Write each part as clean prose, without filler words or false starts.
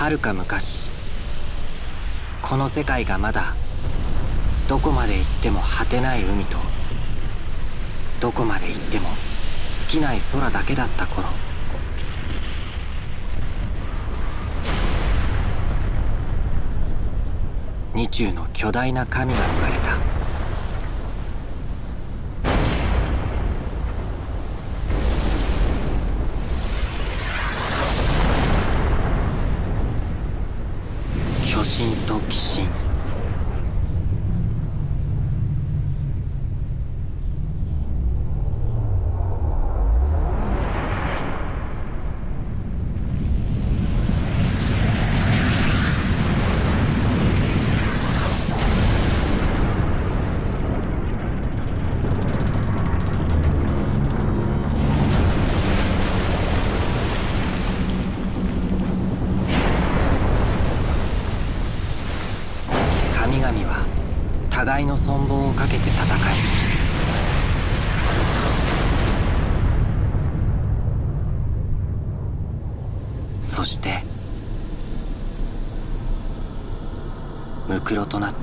遥か昔、この世界がまだどこまで行っても果てない海と、どこまで行っても尽きない空だけだった頃、2中の巨大な神が生まれた。巨神と鬼神。神々は互いの存亡をかけて戦い、そしてムクロとなった。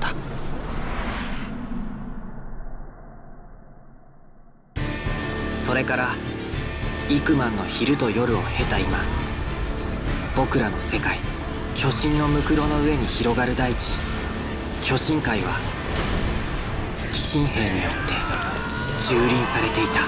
それから幾万の昼と夜を経た今、僕らの世界、巨神のムクロの上に広がる大地、巨神界は鬼神兵によって蹂躙されていた。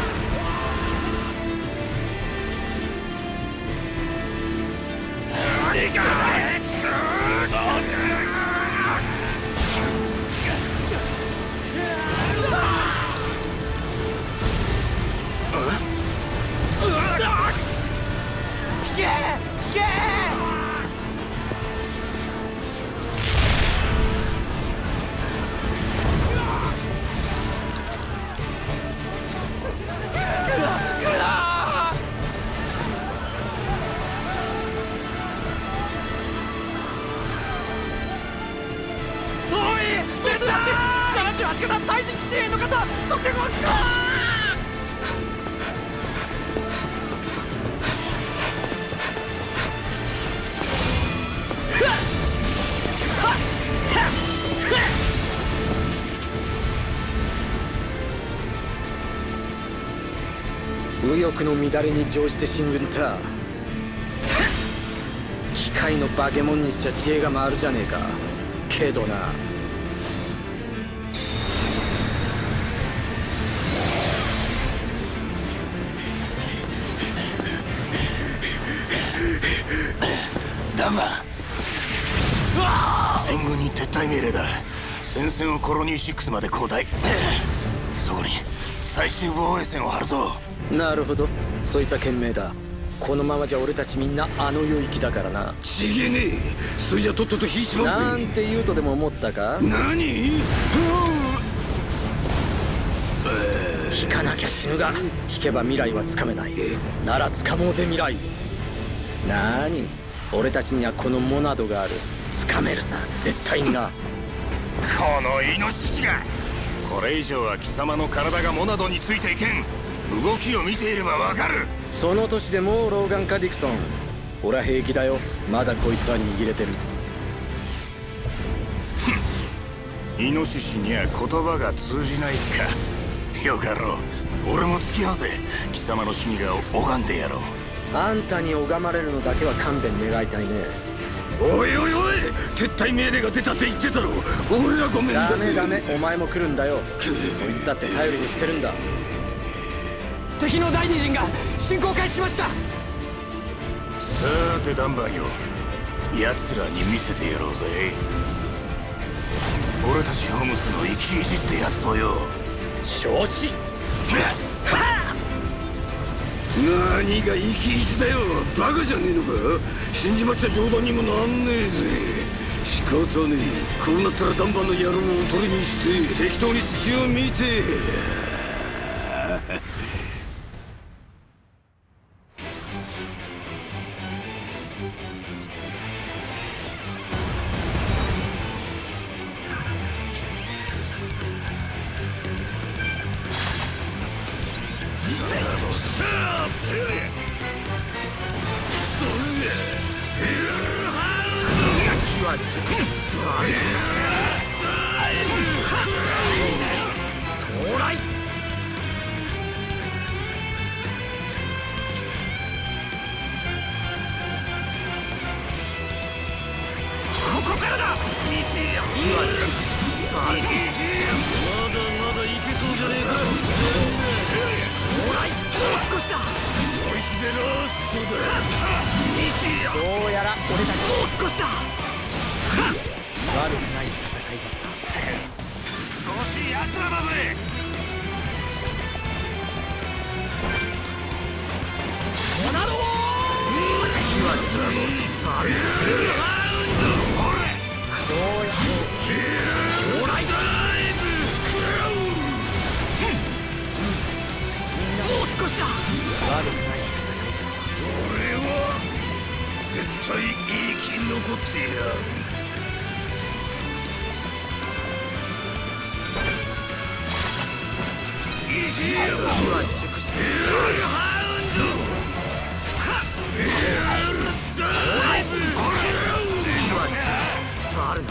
78型対人規制の方、測定は右翼の乱れに乗じて進軍た。機械のバケモンにしちゃ知恵が回るじゃねえか。けどな、 ダンバン、戦軍に撤退命令だ。戦線をコロニー6まで後退。そこに最終防衛線を張るぞ。 なるほど、そいつは賢明だ。このままじゃ俺たちみんなあの世行きだからな。 ちげねえ。それじゃとっとと引いちまうぜ。 なんて言うとでも思ったか。 何？ 引かなきゃ死ぬが、引けば未来はつかめない。ならつかもうぜ未来。なに、俺たちにはこのモナドがある。つかめるさ、絶対にな。 このイノシシが。これ以上は貴様の体がモナドについていけん。動きを見ていればわかる。 その年でもう老眼かディクソン。俺は平気だよ、まだこいつは握れてる。 イノシシには言葉が通じないか。よかろう、俺も付き合うぜ。貴様の死にが拝んでやろう。 あんたに拝まれるのだけは勘弁願いたいね。 おいおいおい、撤退命令が出たって言ってたろ。俺はごめんだぜ。 ダメダメ、お前も来るんだよ。そいつだって頼りにしてるんだ。 敵の第二陣が進行開始しました。 さーてダンバンよ、奴らに見せてやろうぜ。俺たちホームスの生き意地ってやつをよ。 承知。 何が生き意地だよ。バカじゃねえのか。死んじまっちゃ冗談にもなんねえぜ。仕方ねえ。こうなったらダンバンの野郎を取りにして適当に隙を見て。それは熟され到来。ここからだ。火は熟されまだまだいけそうじゃねえか。到来。もう少しだ。こいつでラストだ。どうやら俺たちもう少しだ。悪くない戦いだった。少し奴らだぜ。トナドー。火は熟されどうや到来だ。もう少しだ。悪くない戦いだ。俺は絶対生き残ってやる。火は熟してハウンド。ライブ。火は熟され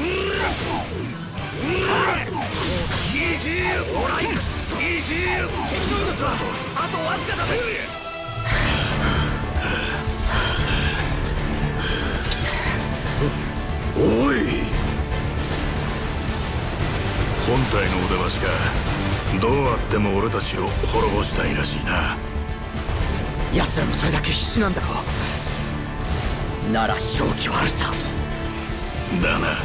あとわずかだぜ。 おい、本体のお出ましか。どうあっても俺たちを滅ぼしたいらしいな。 奴らもそれだけ必死なんだろう。なら勝機はあるさ。 だな。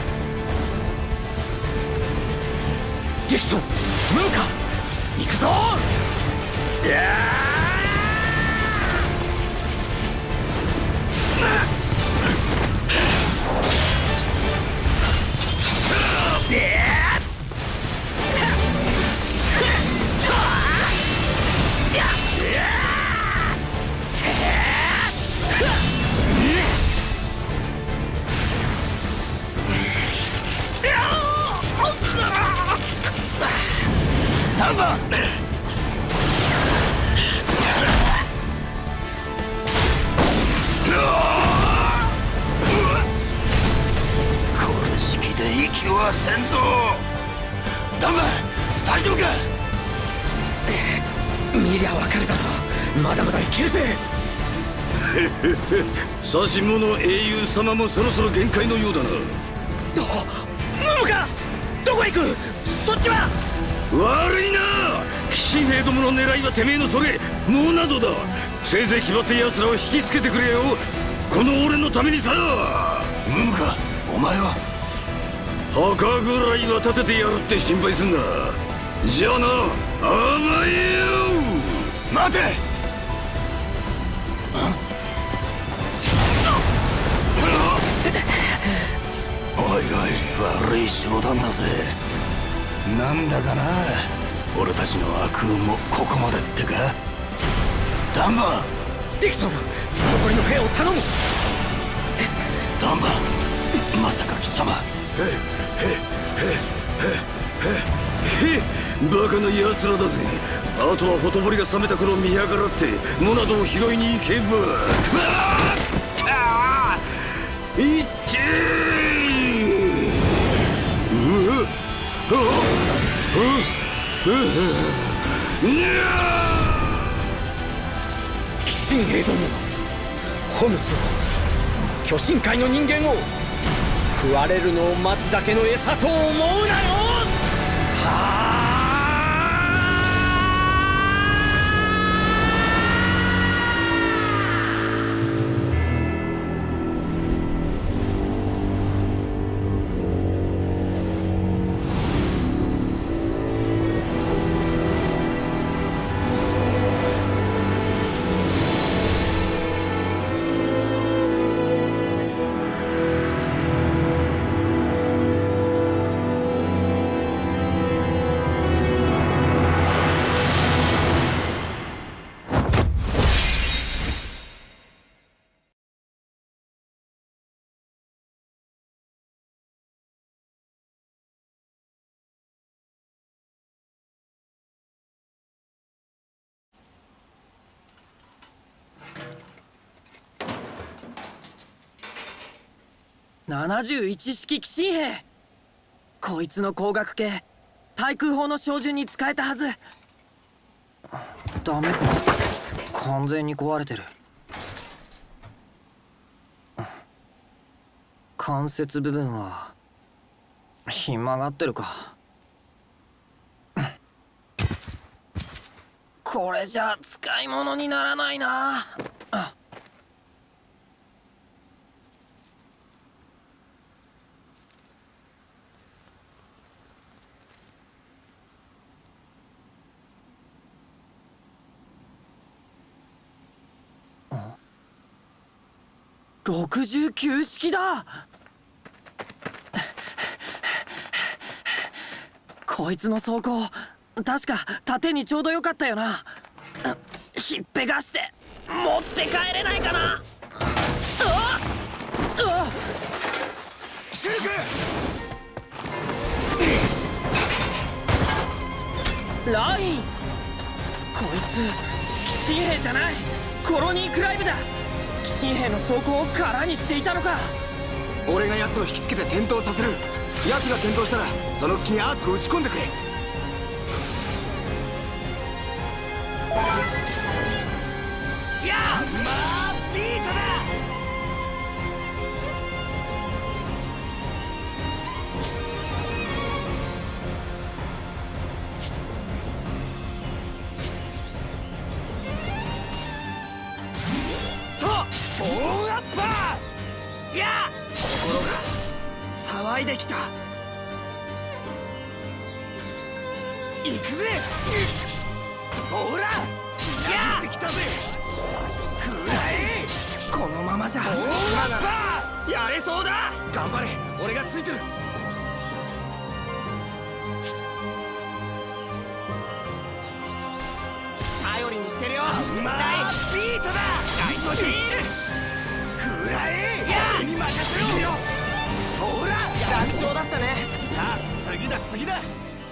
ディクソン、ムーカ、行くぞ。タンバン。 これ式で息はせんぞ。ダンバン、大丈夫か。 見りゃわかるだろう。まだまだいけるぜ。 指し物英雄様もそろそろ限界のようだな。 ムムカ、どこへ行く。そっちは。 悪いな。騎士兵どもの狙いはてめえのそれモナドだ。せいぜい決まって奴らを引きつけてくれよ。この俺のためにさ。ムムカ、お前は墓ぐらいは立ててやるって心配すんな。じゃあな、甘えよ。待て。おいおい、悪い冗談だぜ。なんだかな、俺たちの悪運もここまでってか。ダンバン、 ディクソン、残りの兵を頼む。 ダンバン、まさか貴様。バカな奴らだぜ。あとはほとぼりが冷めた頃見やがらってモナドを拾いに行けば。いっち騎士兵ども、ホムスを、巨神界の人間を食われるのを待つだけの餌と思うなよ。はあ。 71式奇襲兵。こいつの光学系対空砲の照準に使えたはず。ダメか、完全に壊れてる。関節部分はひん曲がってるか。これじゃ使い物にならないな。69式だ。こいつの装甲確か縦にちょうどよかったよな。ひっぺがして持って帰れないかな。 シルク！ ライン、こいつ奇襲兵じゃない、コロニークライブだ。奇襲兵の装甲を空にしていたのか。 俺が奴を引きつけて転倒させる。奴が転倒したらその隙にアーツを撃ち込んでくれ。 やあ、まあビートだ。とオーアッパー。やあ、心が騒いできた。行くぜ。ほら、やってきたぜ。くらえ。このままじゃオーアッパーやれそうだ。頑張れ、俺がついてる。頼りにしてるよ。まあビートだ。ライトヒール。くらえ。俺に任せろよ。ほら、楽勝だったね。さあ次だ次だ。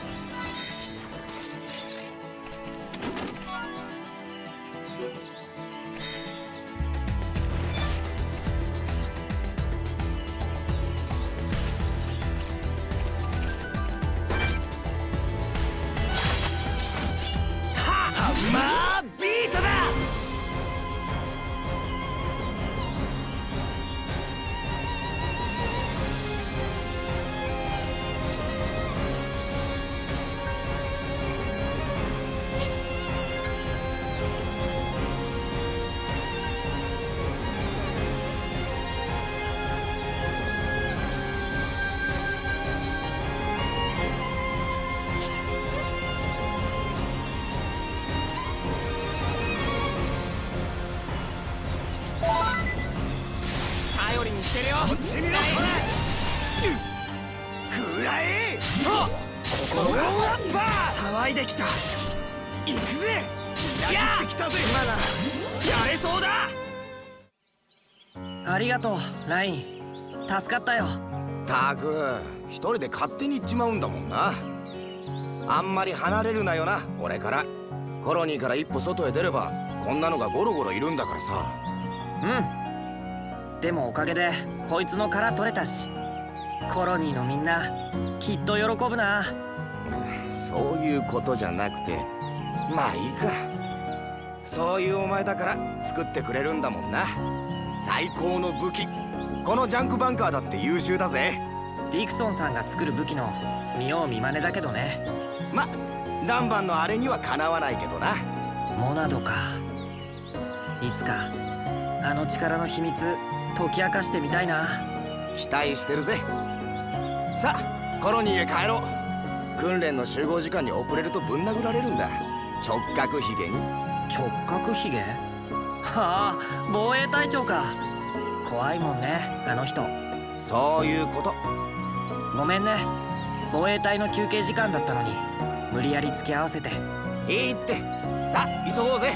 まあビートだ。頼りにしてるよ。こっち見ろ。くらえと心が騒いできた。行くぜ。やってきたぜ。今ならやれそうだ。 ありがとうライン、助かったよ。 たく一人で勝手に行っちまうんだもんな。あんまり離れるなよな、俺から。コロニーから一歩外へ出ればこんなのがゴロゴロいるんだからさ。 でもおかげでこいつの殻取れたし、コロニーのみんなきっと喜ぶな。 そういうことじゃなくて、まあいいか。そういうお前だから作ってくれるんだもんな。最高の武器。このジャンクバンカーだって優秀だぜ。 ディクソンさんが作る武器の見よう見まねだけどね。 ま、ダンバンのあれにはかなわないけどな。 モナドか。いつかあの力の秘密解き明かしてみたいな。 期待してるぜ。さあコロニーへ帰ろう。訓練の集合時間に遅れるとぶん殴られるんだ。直角ひげに。 直角ひげ？はあ、防衛隊長か。怖いもんねあの人。 そういうこと。 ごめんね、防衛隊の休憩時間だったのに無理やり付き合わせて。 いいって。さあ急ごうぜ。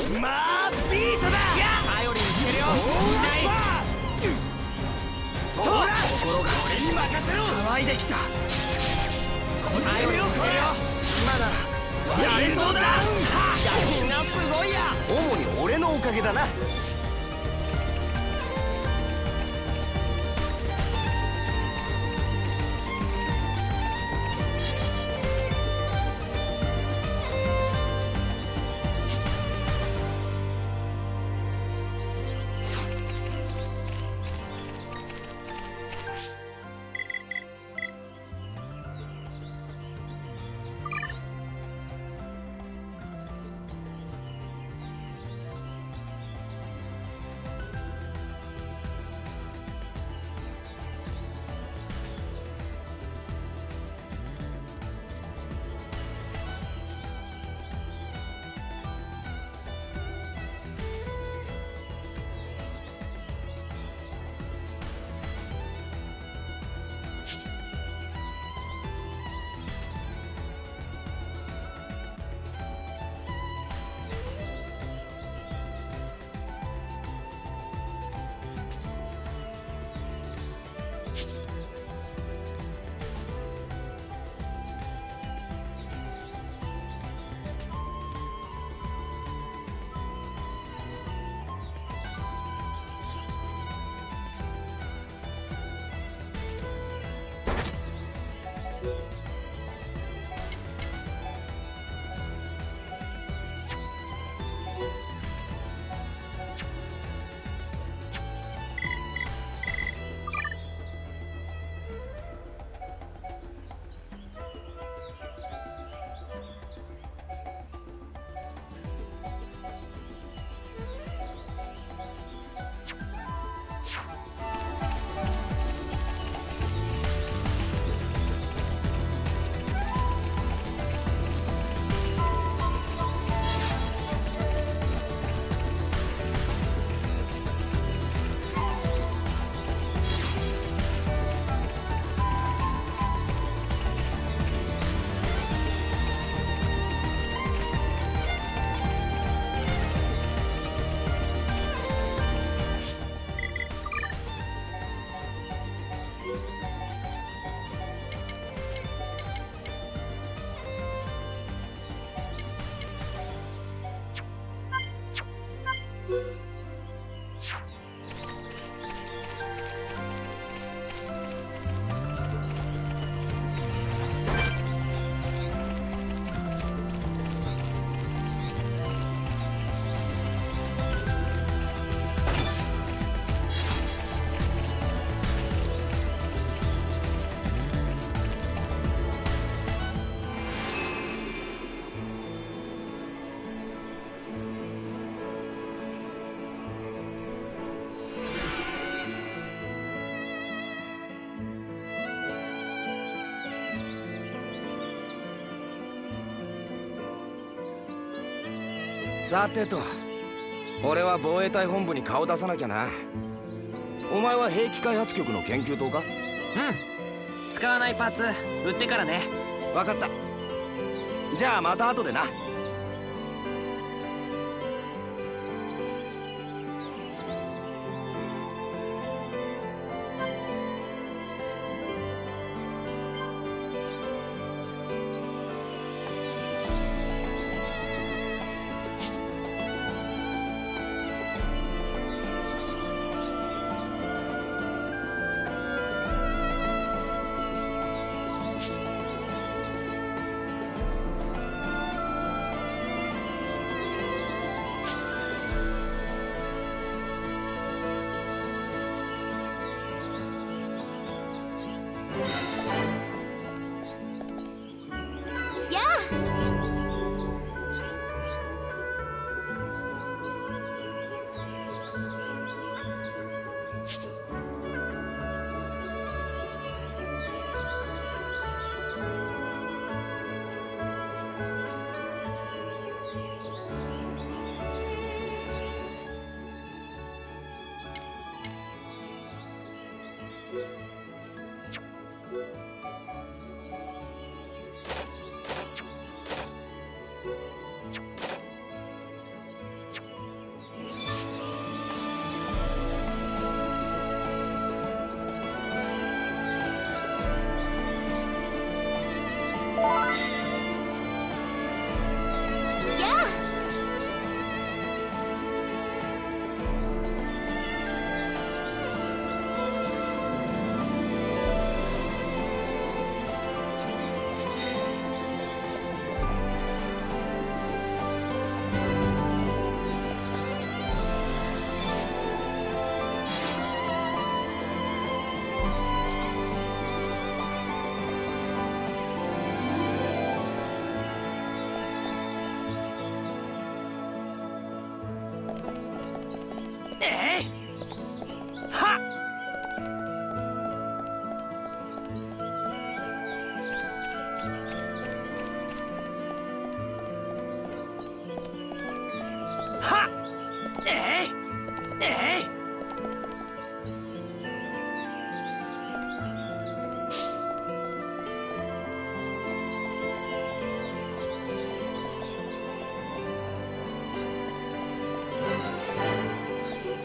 まあビートだ。頼りにしてるよ。ほら、心が俺に任せろ。騒いできた。頼りにしてるよ。今ならやれそうだ。みんなすごいや。主に俺のおかげだな。さてと、俺は防衛隊本部に顔出さなきゃな。お前は兵器開発局の研究棟か？うん、 使わないパーツ売ってからね。 分かった。じゃあまた後でな。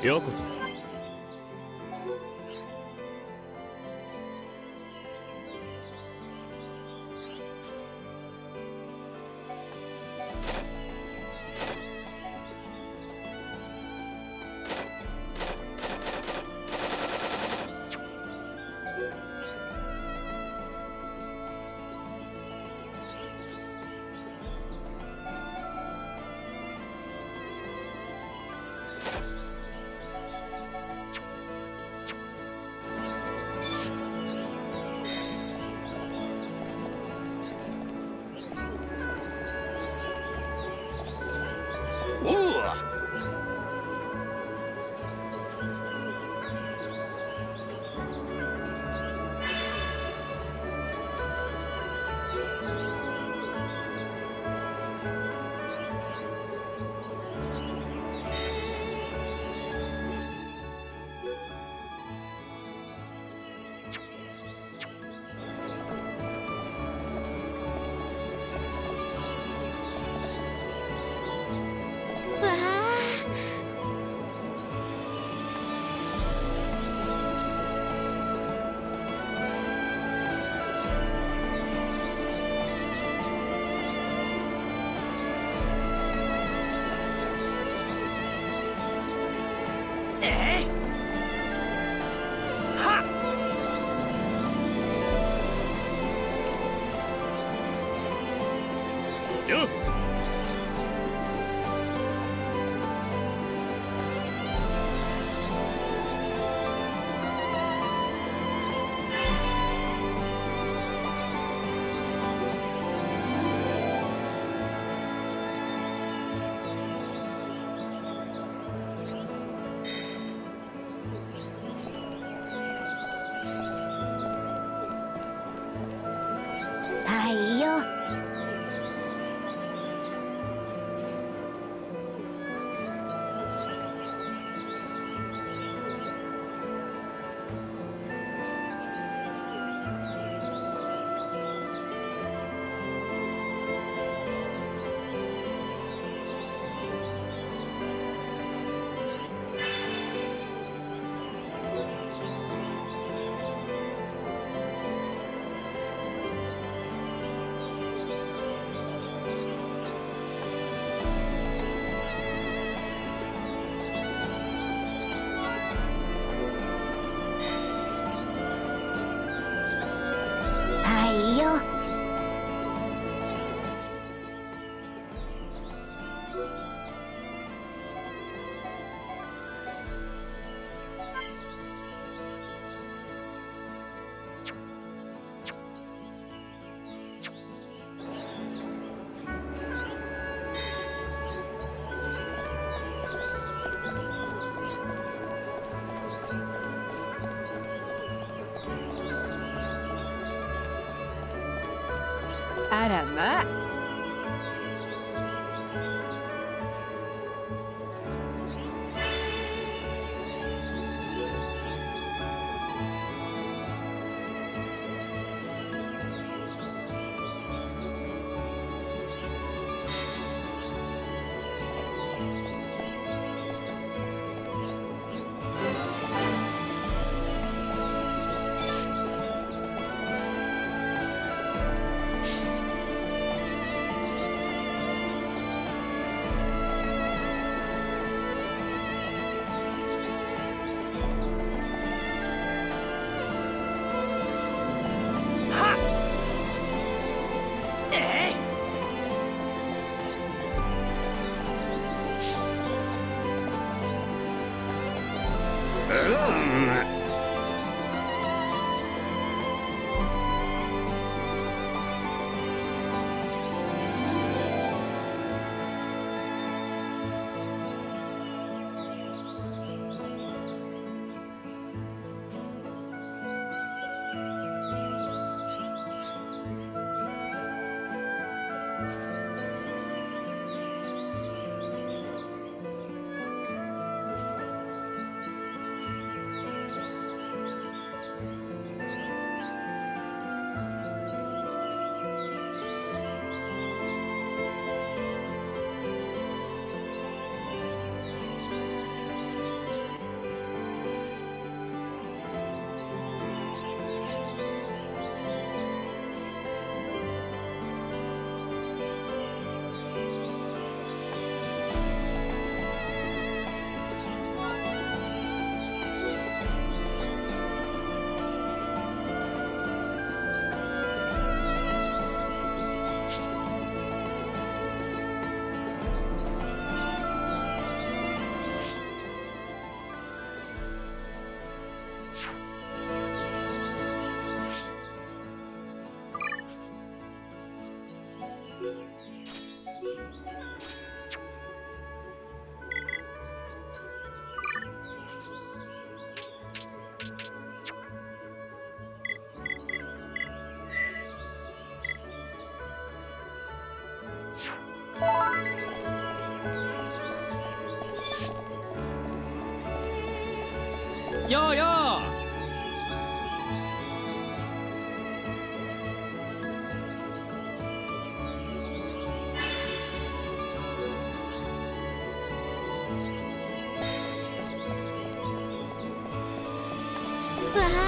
ようこそ。 はいよ。はいよ。 あらまあ。 よーよわあ。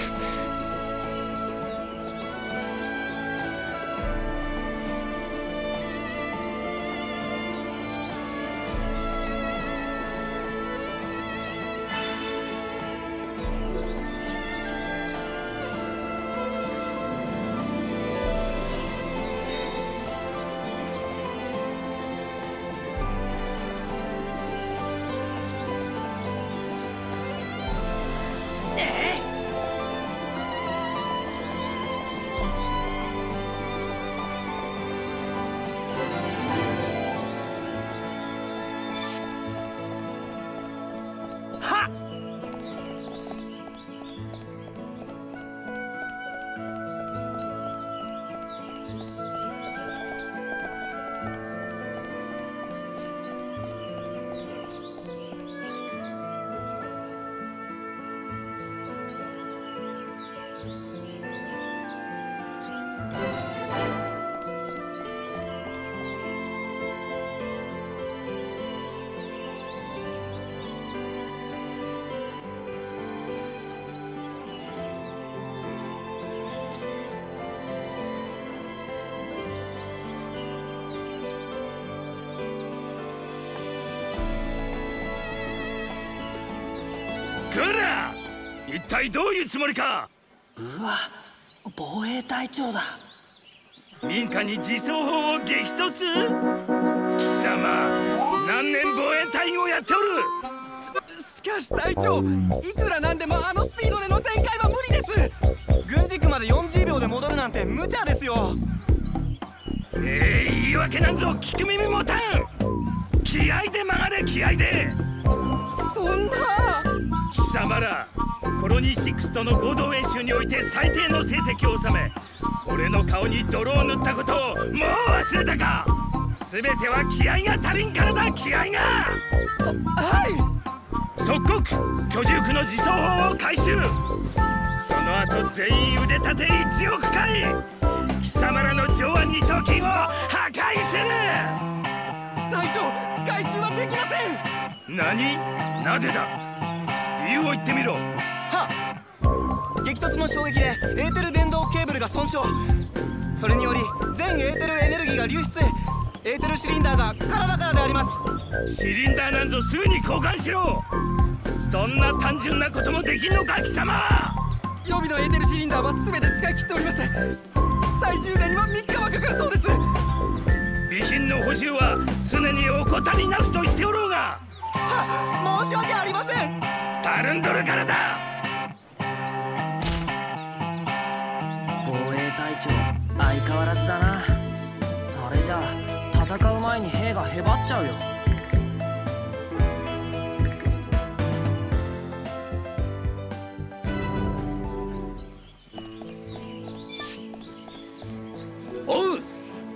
こら、一体どういうつもりか。 うわ、防衛隊長だ。 民家に自走砲を激突。貴様、何年防衛隊をやっておる。 しかし隊長、いくらなんでもあのスピードでの旋回は無理です。 軍軸まで40秒で戻るなんて無茶ですよ。 言い訳なんぞ聞く耳持たん。気合で曲がれ、気合で。 そんな。 貴様らコロニー6との合同演習において最低の成績を収め、俺の顔に泥を塗ったことをもう忘れたか。全ては気合が足りんからだ、気合が。 はい。 即刻居住区の自走砲を回収。その後全員腕立て1億回。貴様らの上腕二頭筋を破壊する。 隊長、回収はできません。 何？なぜだ？理由を言ってみろ。 はっ。激突の衝撃でエーテル電動ケーブルが損傷。それにより全エーテルエネルギーが流出。エーテルシリンダーが体からであります。 シリンダーなんぞすぐに交換しろ。そんな単純なこともできんのか、貴様。 予備のエーテルシリンダーは全て使い切っておりまして、再充電には3日はかかるそうです。 備品の補充は常に怠りなくと言っておろうが。 は、申し訳ありません。 たるんどるからだ。 防衛隊長、相変わらずだな。あれじゃ戦う前に兵がへばっちゃうよ。 おう。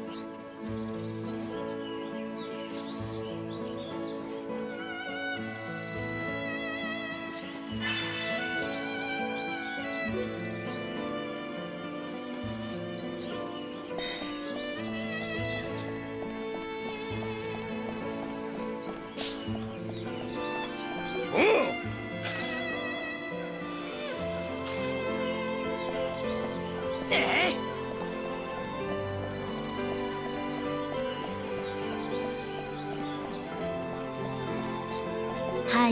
はい。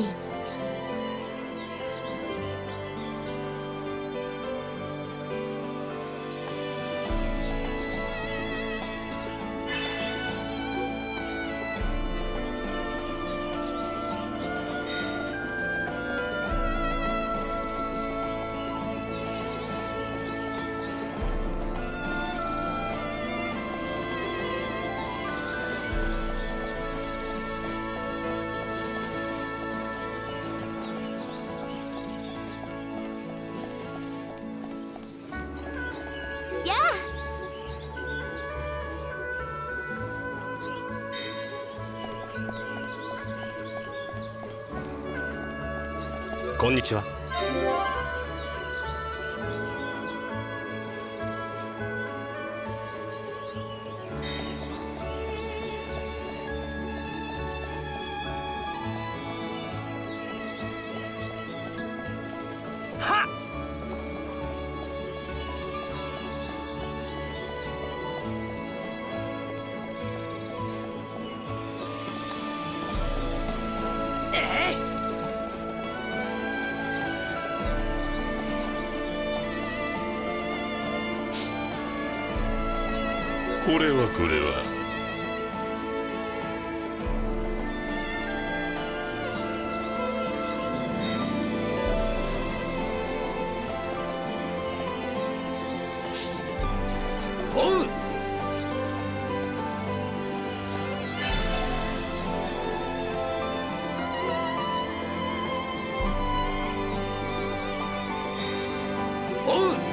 こんにちは。 これはおう。おう。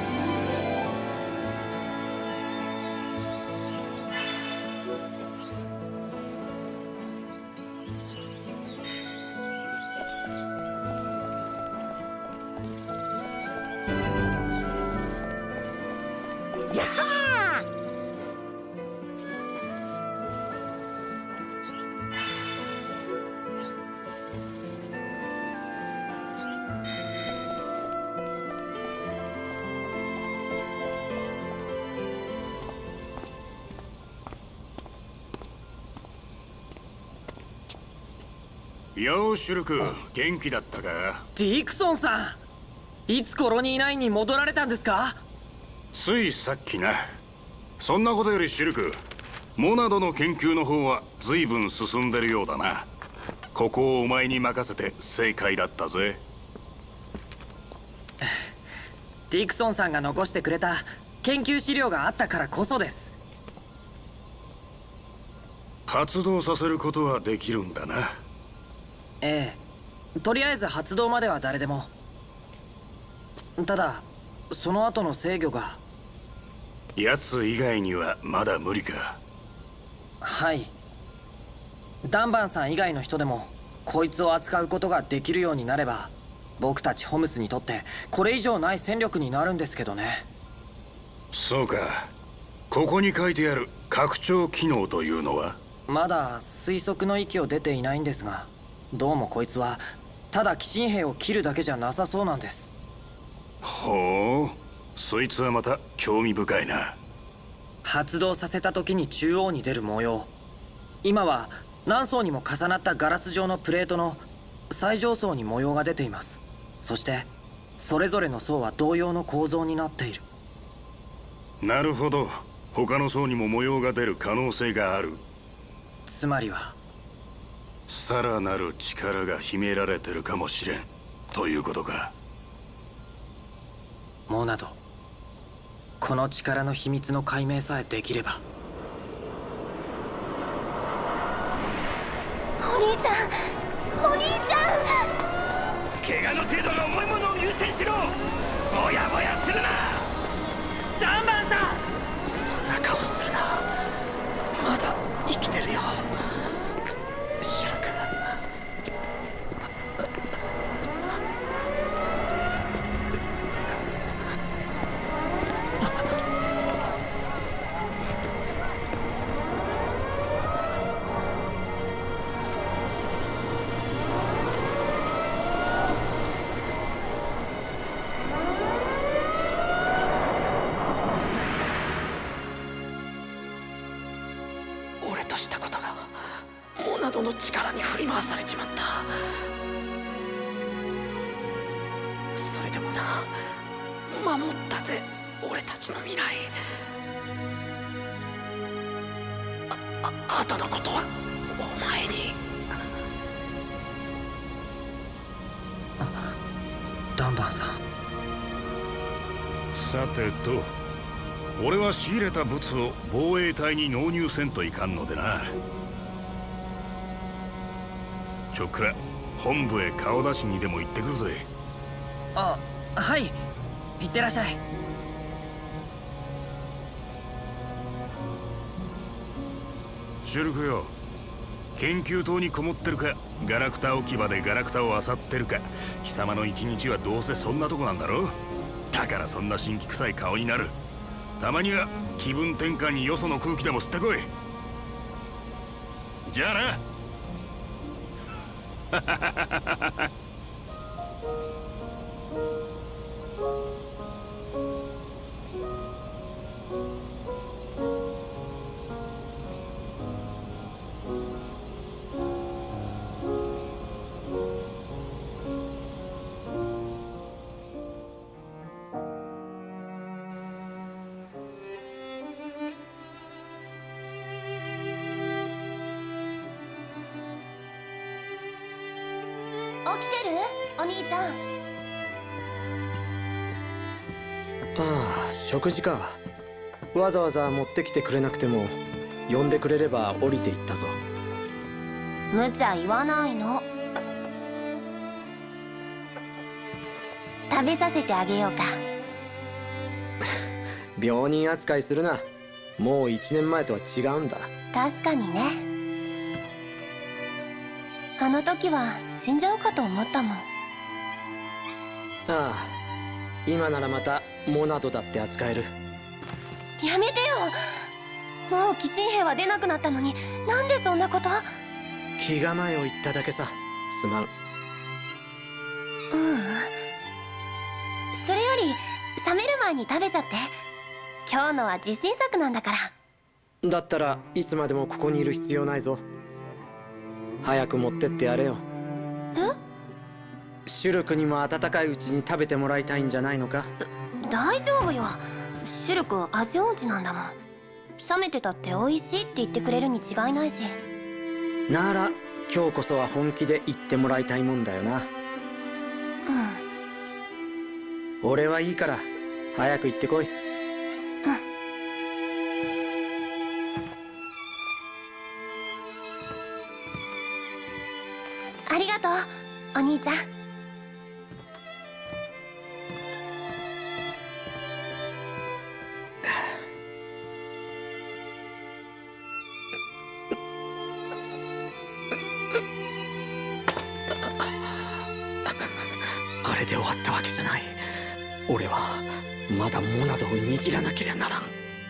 やっはー。 よーシュルク、元気だったか？ ディクソンさん、いつコロニー9に戻られたんですか？ ついさっきな。そんなことよりシュルク、モナドの研究の方は随分進んでるようだな。ここをお前に任せて正解だったぜ。 ディクソンさんが残してくれた研究資料があったからこそです。 発動させることはできるんだな。 ええ、とりあえず発動までは誰でも。ただその後の制御が。 奴以外にはまだ無理か？ はい。ダンバンさん以外の人でもこいつを扱うことができるようになれば、僕たちホムスにとってこれ以上ない戦力になるんですけどね。 そうか。ここに書いてある拡張機能というのは？ まだ推測の域を出ていないんですが、どうもこいつはただ鬼神兵を切るだけじゃなさそうなんです。 ほう、そいつはまた興味深いな。 発動させた時に中央に出る模様、今は何層にも重なったガラス状のプレートの最上層に模様が出ています。そしてそれぞれの層は同様の構造になっている。 なるほど。他の層にも模様が出る可能性がある。 つまりはさらなる力が秘められてるかもしれんということか。 モナド、この力の秘密の解明さえできれば。 お兄ちゃん、お兄ちゃん。 怪我の程度が重いものを優先しろ。ぼやぼやするな。 ダンバンさん。 そんな顔するな。まだ生きてるよシュルク。俺としたことがモナドの力に振り回されちまった。それでもな、守ったぜ俺たちの未来。後のことはお前に。 ダンバンさん。 さてと、俺は仕入れた物を防衛隊に納入せんといかんのでな。ちょっくら本部へ顔出しにでも行ってくるぜ。 あ、はい、行ってらっしゃい。 シュルクよ、 研究棟にこもってるか、ガラクタ置き場でガラクタを漁ってるか、貴様の一日はどうせそんなとこなんだろ。だからそんな辛気臭い顔になる。たまには気分転換によその空気でも吸ってこい。じゃあな。 起きてる？お兄ちゃん。 ああ、食事か。わざわざ持ってきてくれなくても呼んでくれれば降りていったぞ。 無茶言わないの。食べさせてあげようか。 病人扱いするな。もう1年前とは違うんだ。 確かにね。あの時は死んじゃうかと思ったもん。 ああ、今ならまたモナドだって扱える。 やめてよ。もう鬼神兵は出なくなったのに、なんでそんなこと？ 気構えを言っただけさ。すまん。 それより冷める前に食べちゃって。今日のは自信作なんだから。 だったらいつまでもここにいる必要ないぞ。早く持ってってやれよ。シュルクにも温かいうちに食べてもらいたいんじゃないのか？ 大丈夫よ。シュルク味音痴なんだもん。冷めてたって美味しいって言ってくれるに違いないし。 なら今日こそは本気で言ってもらいたいもんだよな。俺はいいから早く行ってこい。 ありがとう、お兄ちゃん。 あれで終わったわけじゃない。俺はまだモナドを握らなけりゃならん。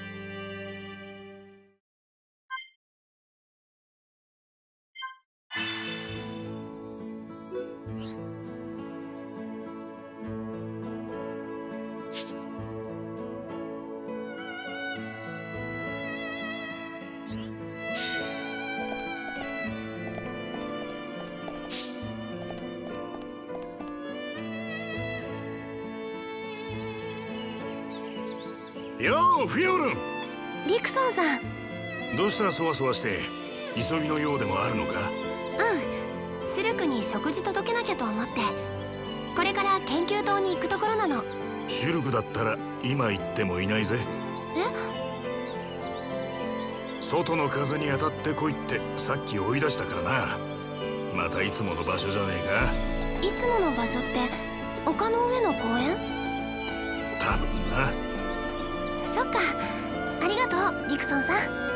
よう、フィオルン。 リクソンさん。 どうしたそわそわして。急ぎのようでもあるのか？ シルクに食事届けなきゃと思って。これから研究棟に行くところなの。 シュルクだったら今行ってもいないぜ。外の風に当たってこいってさっき追い出したからな。またいつもの場所じゃねえか。 いつもの場所って丘の上の公園？ 多分な。 そっか。ありがとう、ディクソンさん。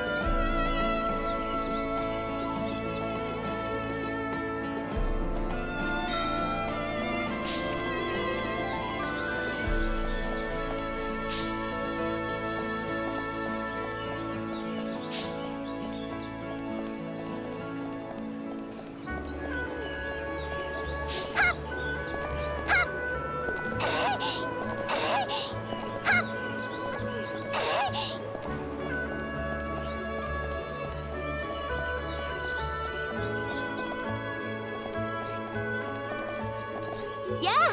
やあ。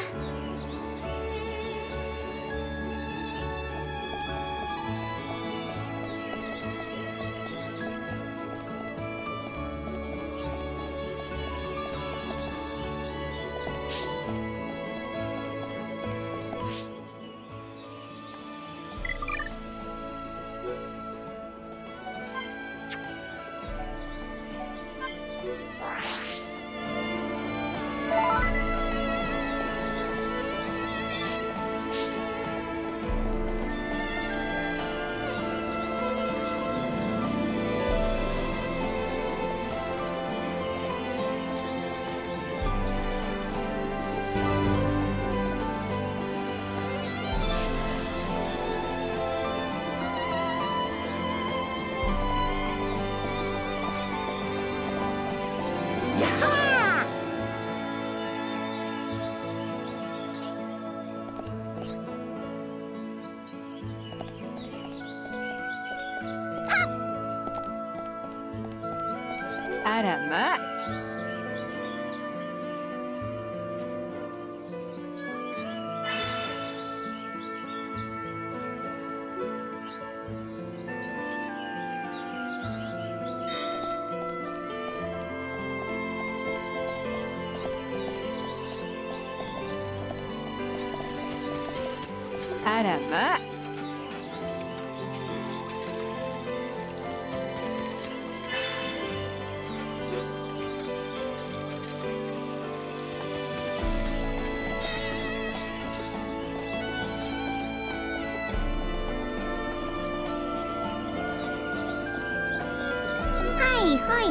あらまあ。あらまあ。 はいはい。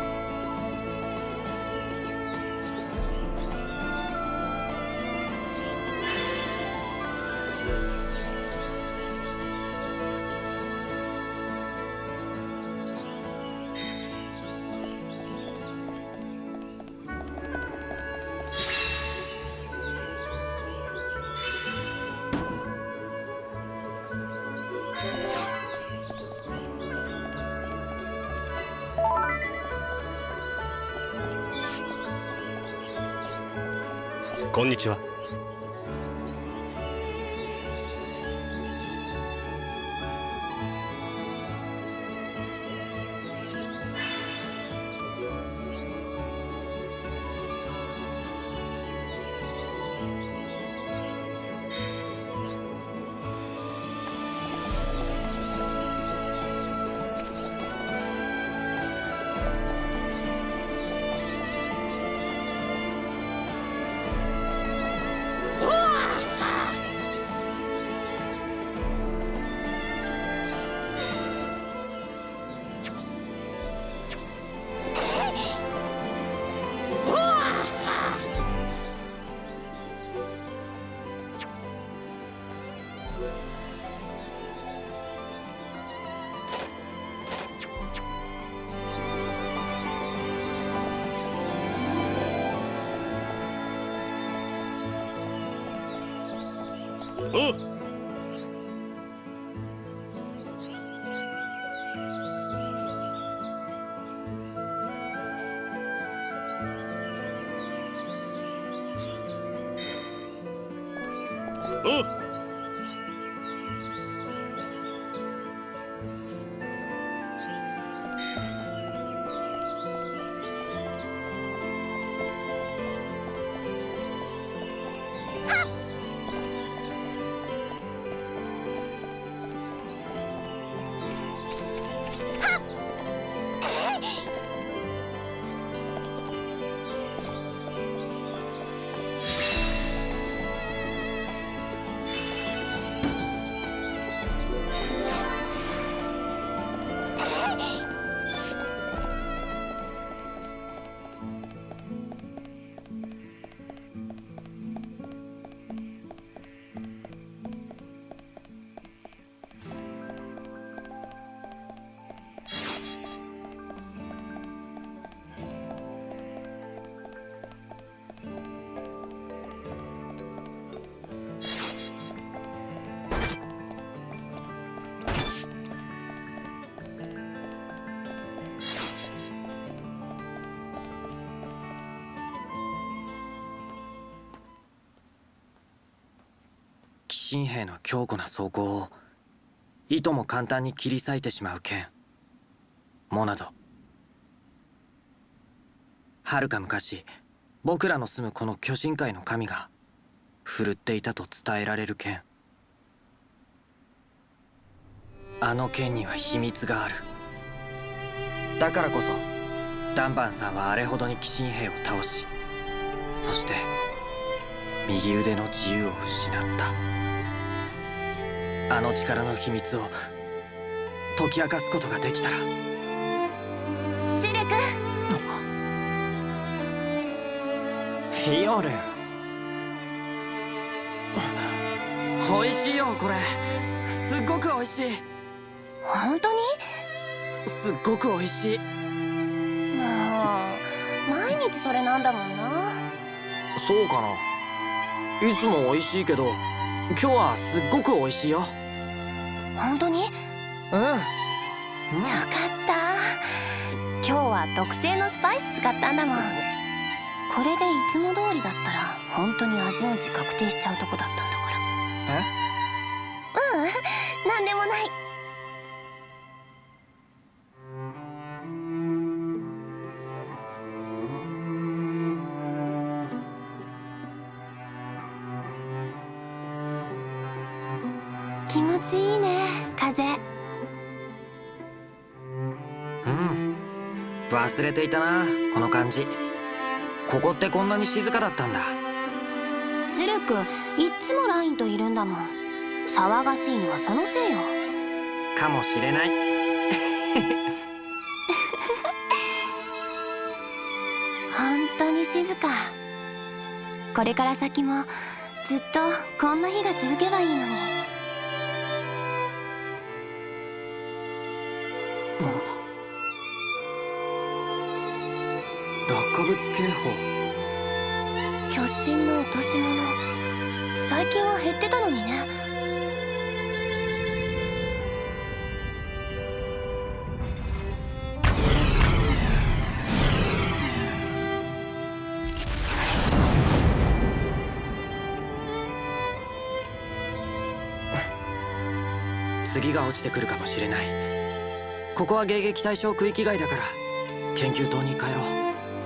こんにちは。おう。おう。 新兵の強固な装甲をいとも簡単に切り裂いてしまう剣モナド。はるか昔僕らの住むこの巨神界の神が振るっていたと伝えられる剣。あの剣には秘密がある。だからこそダンバンさんはあれほどに鬼神兵を倒し、そして右腕の自由を失った。あの力の秘密を解き明かすことができたら。 シル君。 フィオルン、おいしいよこれ。すっごくおいしい。 本当に？ すっごくおいしい。 もうま日それなんだもんな。 そうかな。いつも美味しいけど今日はすっごく美味しいよ。 本当に？ うん、 よかった。今日は特製のスパイス使ったんだもん。これでいつも通りだったら本当に味音痴確定しちゃうとこだったんだから。なんでもない。気持ちいいね、風。 忘れていたな、この感じ。ここってこんなに静かだったんだ。 シルク、いっつもラインといるんだもん。騒がしいのはそのせいよ。 かもしれない。 本当に静か。これから先もずっとこんな日が続けばいいのに。 落下物警報。 巨神の落とし物、最近は減ってたのにね。 次が落ちてくるかもしれない。ここは迎撃対象区域外だから研究棟に帰ろう。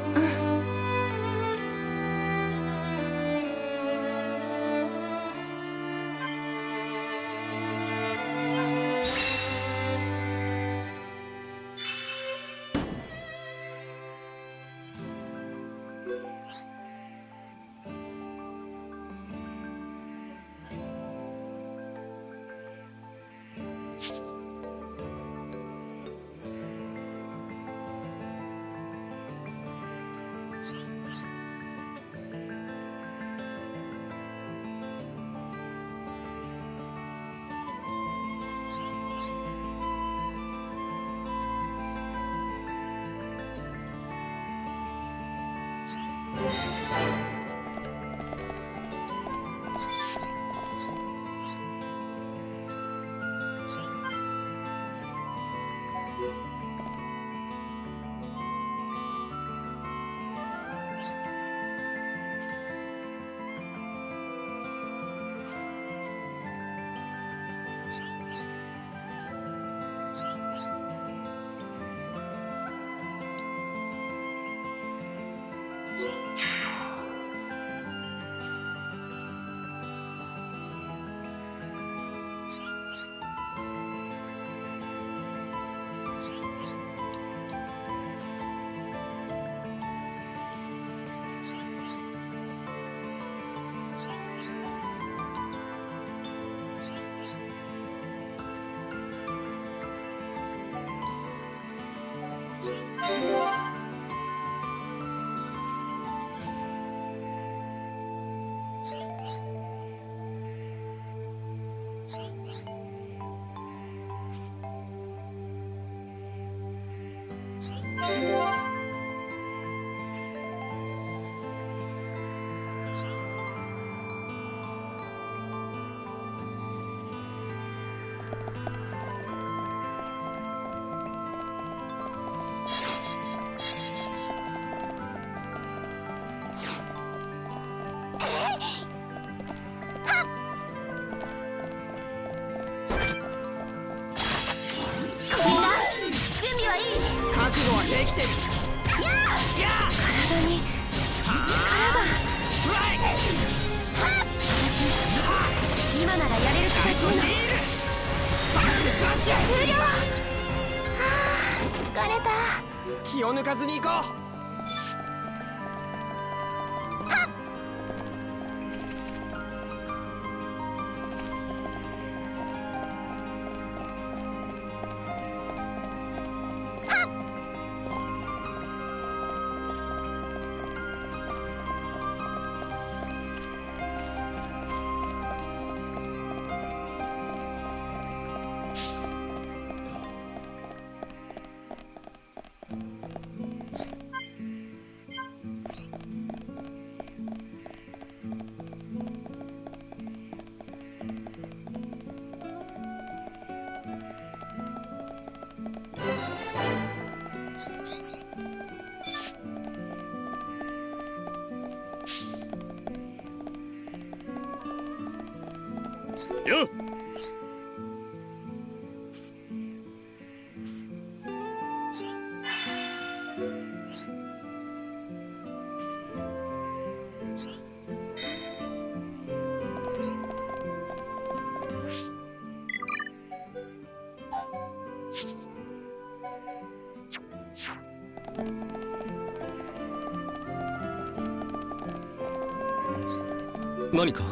できてる。 やあ、体に力が。今ならやれる気がするな。終了。疲れた。 気を抜かずに行こう。 よっ。 何か？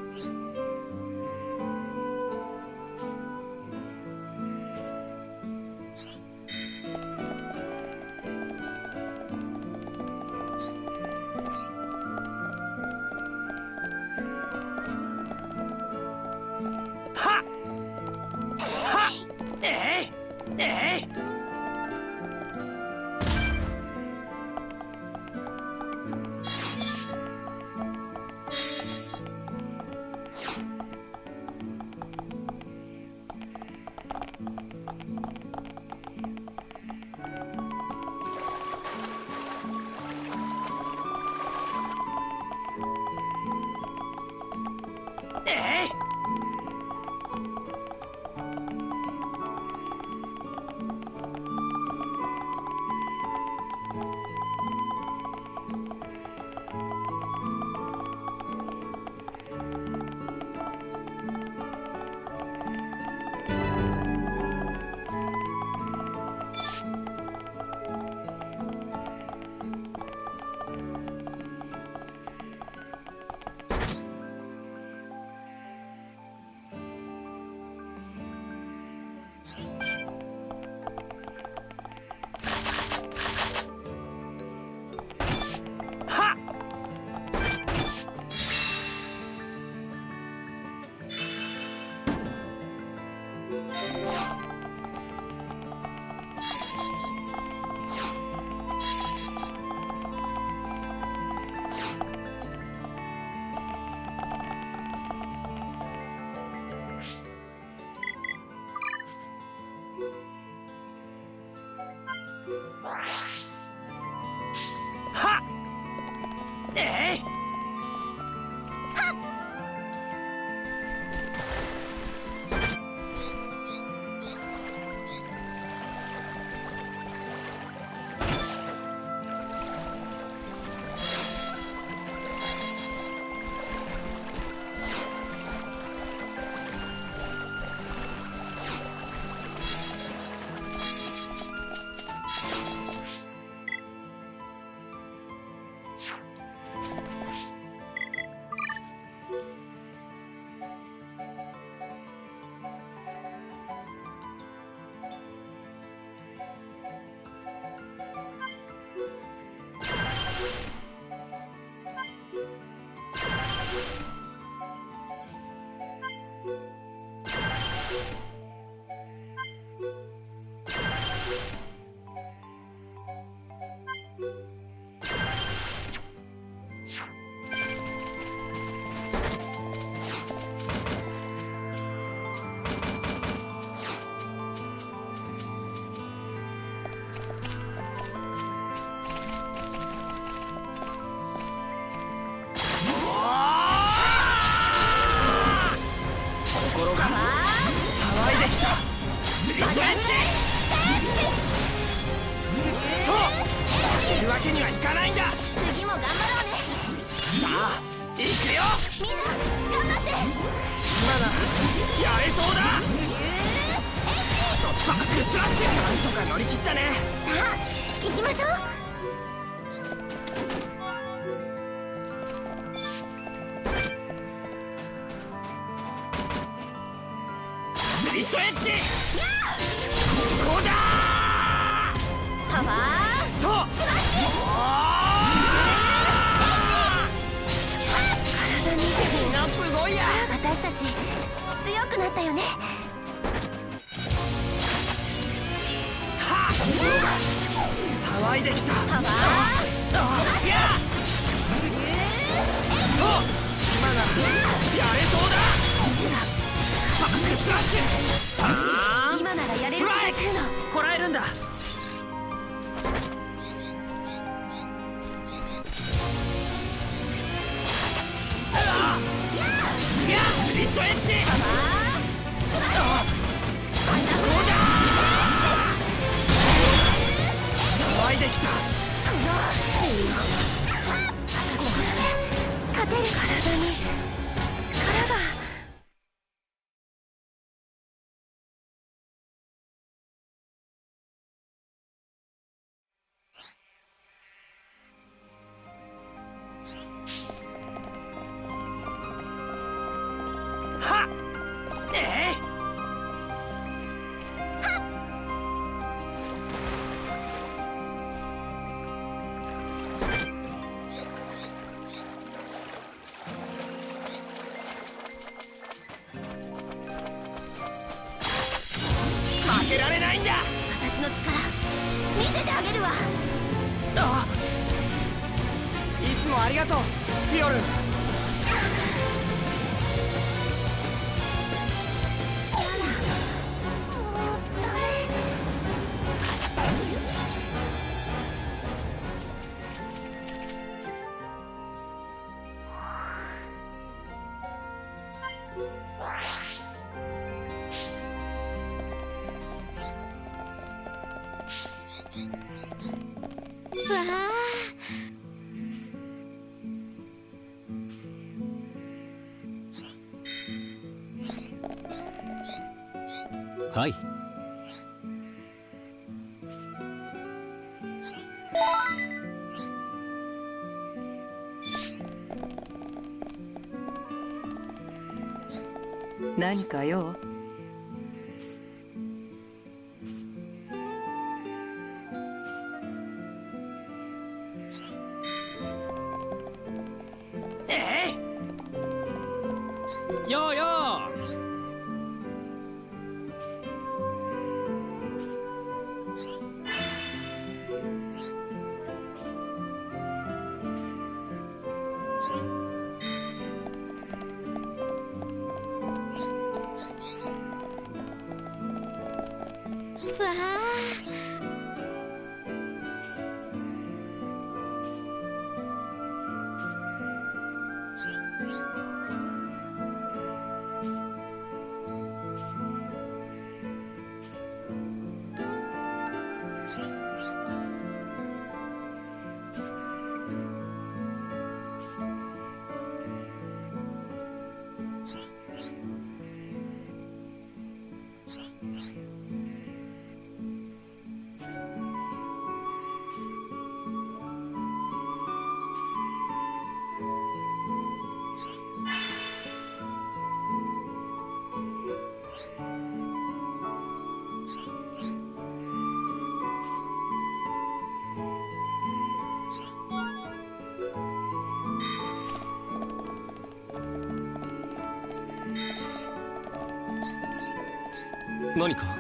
わけにはいかないんだ。 次も頑張ろうね。 さあ行くよ。 みんな頑張って。 今ならやれそうだ。あとスパークスラッシュ、なんとか乗り切ったね。 さあ行きましょう。 スリットエッジ。 やあ、 ここだー。パワーとスラッシュ。体見てみんなすごいや。 私たち強くなったよね。 はっ、騒いできた。 パワーいやと今ならやれそうだ。バックスラッシュ。 今ならやれる気がするの。 こらえるんだ。いやスリットエッジ。 体に力が。 負けられないんだ。 私の力見せてあげるわ。 いつもありがとうフィオル。 はい。 何か用？ ようよ何か？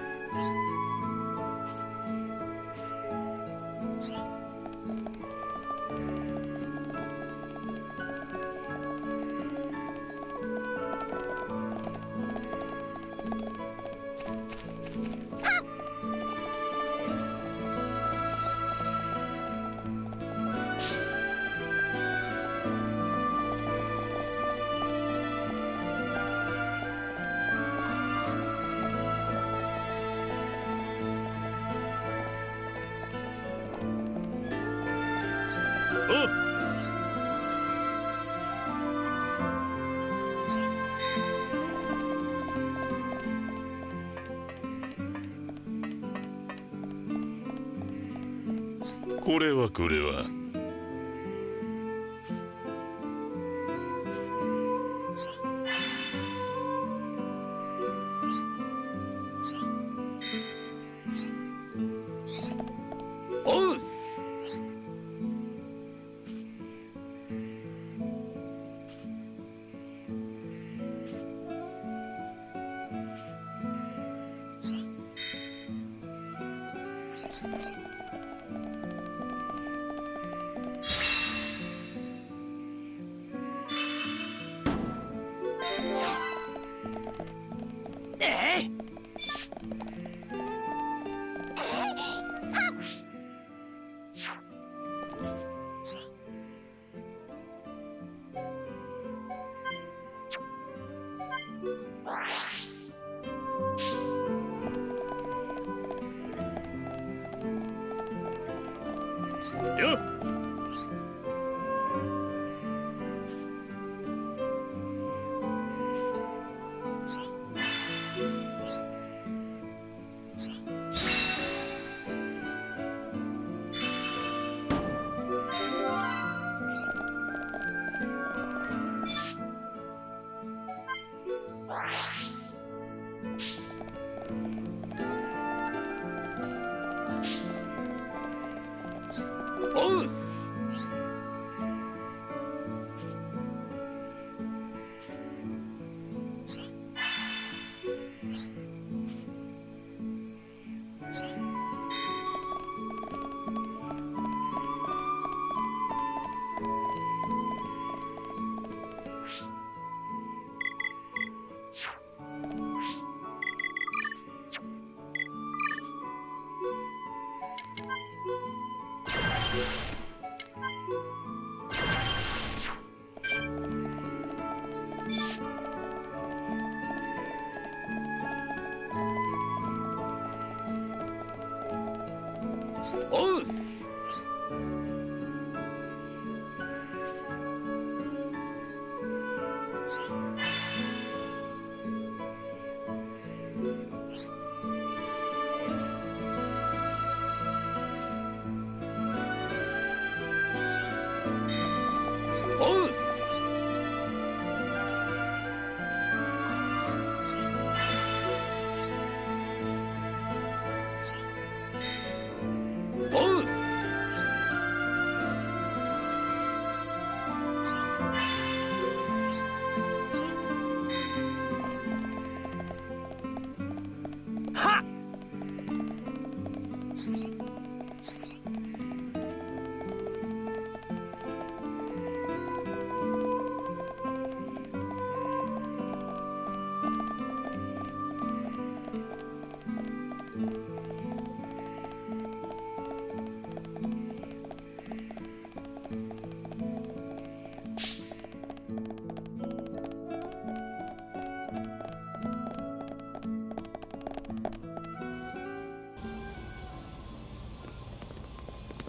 これはこれは。 おう。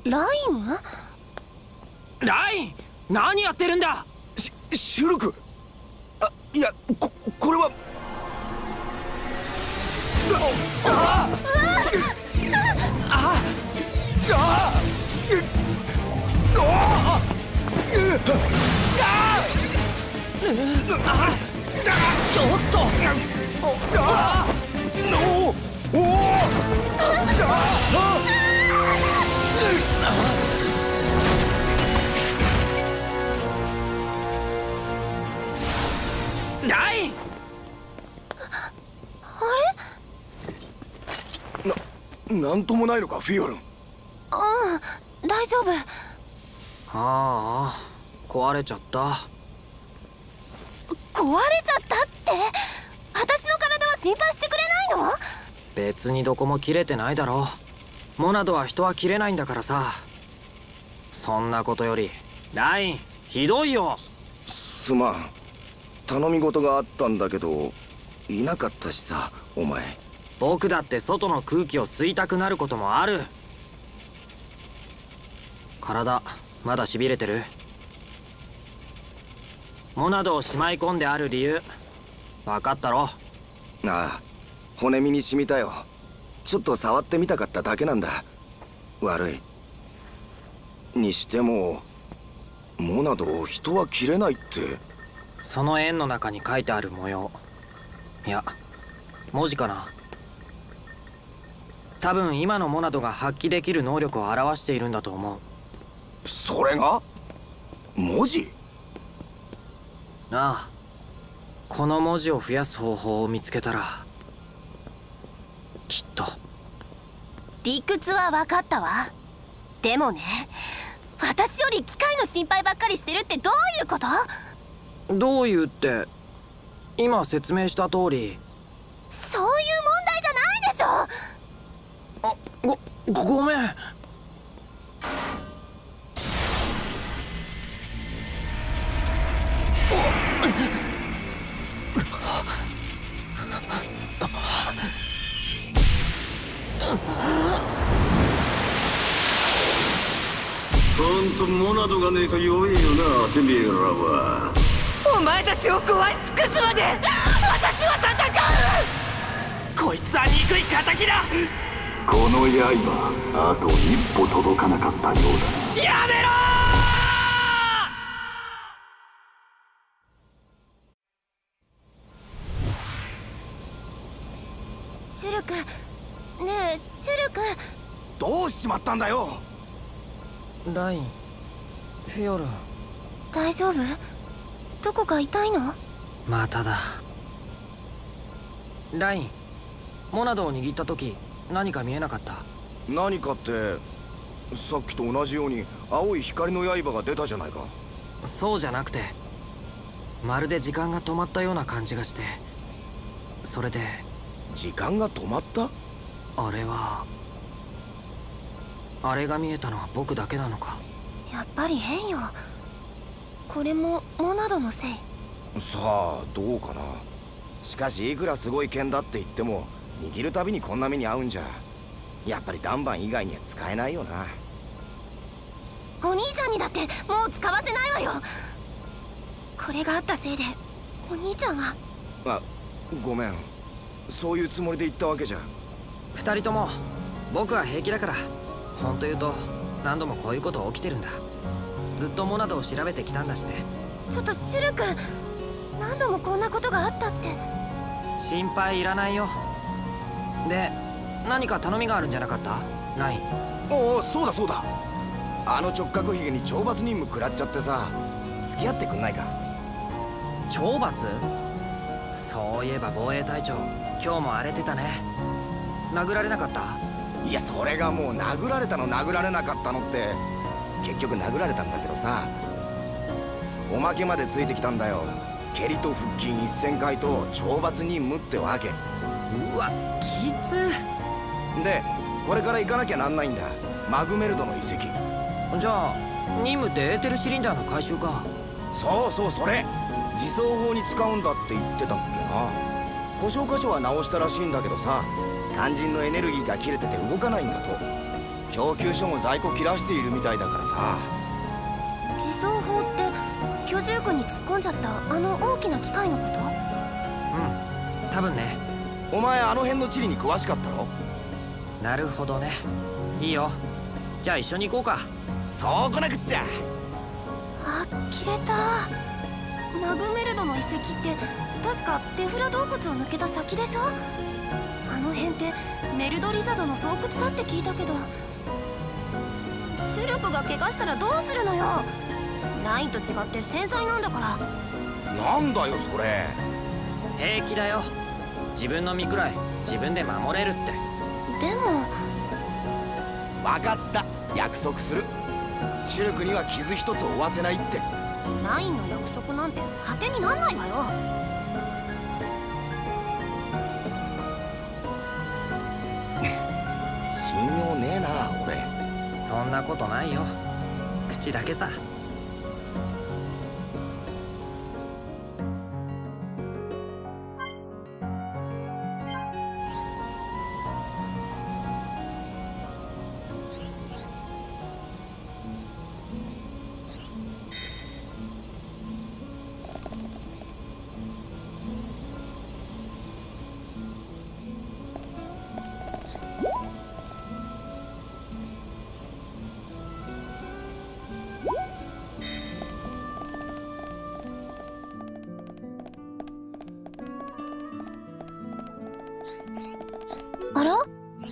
ライン？ ライン、何やってるんだ。 シュルク。いや、これは。 ライン。 なんともないのか、フィオルン。 大丈夫。 ああ、壊れちゃった。 壊れちゃったって？私の体は心配してくれないの？ 別にどこも切れてないだろう。モナドは人は切れないんだからさ。そんなことよりライン、ひどいよ。 すまん。頼み事があったんだけどいなかったしさ、お前。 僕だって外の空気を吸いたくなることもある。体まだしびれてる？モナドをしまい込んである理由分かったろ？ ああ、骨身に染みたよ。ちょっと触ってみたかっただけなんだ。悪い。にしてもモナドを人は切れないって。 その円の中に書いてある模様、いや文字かな。多分今のモナドが発揮できる能力を表しているんだと思う。 それが文字？ ああ、この文字を増やす方法を見つけたらきっと。 理屈は分かったわ。でもね、私より機械の心配ばっかりしてるってどういうこと？ どういうって、今説明した通り。 そういう問題じゃないでしょ。 ごめん。 ほんとモナドがねえと弱いよな、てめえらは。 お前たちを壊し尽くすまで私は戦う。 こいつは憎い敵だ。 この刃、あと一歩届かなかったようだ。 やめろシュルク、ねえシュルク。 どうしちまったんだよ。 ライン、フィオルン。 大丈夫？どこか痛いの？ まただ。ライン、モナドを握った時何か見えなかった？ 何かってさっきと同じように青い光の刃が出たじゃないか。 そうじゃなくて、まるで時間が止まったような感じがして、それで。 時間が止まった？ あれが見えたのは僕だけなのか。 やっぱり変よ。これもモナドのせい？ さあどうかな。しかしいくらすごい剣だって言っても握るたびにこんな目に遭うんじゃ、やっぱりダンバン以外には使えないよな。 お兄ちゃんにだってもう使わせないわよ。これがあったせいでお兄ちゃんは。 ごめん、そういうつもりで言ったわけじゃ。 二人とも僕は平気だから。本当言うと何度もこういうこと起きてるんだ。ずっとモナドを調べてきたんだしね。 ちょっとシュルク、何度もこんなことがあったって。 心配いらないよ。で、何か頼みがあるんじゃなかった？ライン。 おお、そうだそうだ。あの直角ひげに懲罰任務食らっちゃってさ、付き合ってくんないか。 懲罰？そういえば防衛隊長、今日も荒れてたね。殴られなかった？ いや、それがもう殴られたの殴られなかったのって結局殴られたんだけどさ、おまけまでついてきたんだよ。蹴りと腹筋1000回と懲罰任務ってわけ。 うわ、きつ。 でこれから行かなきゃなんないんだ、マグメルドの遺跡。 じゃあ任務ってエーテルシリンダーの回収か。 そうそう、それ自走砲に使うんだって言ってたっけな。故障箇所は直したらしいんだけどさ、肝心のエネルギーが切れてて動かないんだと。 供給所も在庫切らしているみたいだからさ。 自走砲って居住区に突っ込んじゃったあの大きな機械のこと？ うん、多分ね。 お前あの辺の地理に詳しかったろ？ なるほどね。いいよ。じゃあ一緒に行こうか。 そうこなくっちゃ。 あっきれた。マグメルドの遺跡って確かテフラ洞窟を抜けた先でしょ？あの辺ってメルドリザドの巣窟だって聞いたけど、シュルクが怪我したらどうするのよ。ラインと違って繊細なんだから。 なんだよそれ。 平気だよ。自分の身くらい自分で守れるって。 でも分かった、約束する。シュルクには傷一つ負わせないって。 ラインの約束なんて果てになんないわよ。 信用ねえな俺。 そんなことないよ。口だけさ。 あら？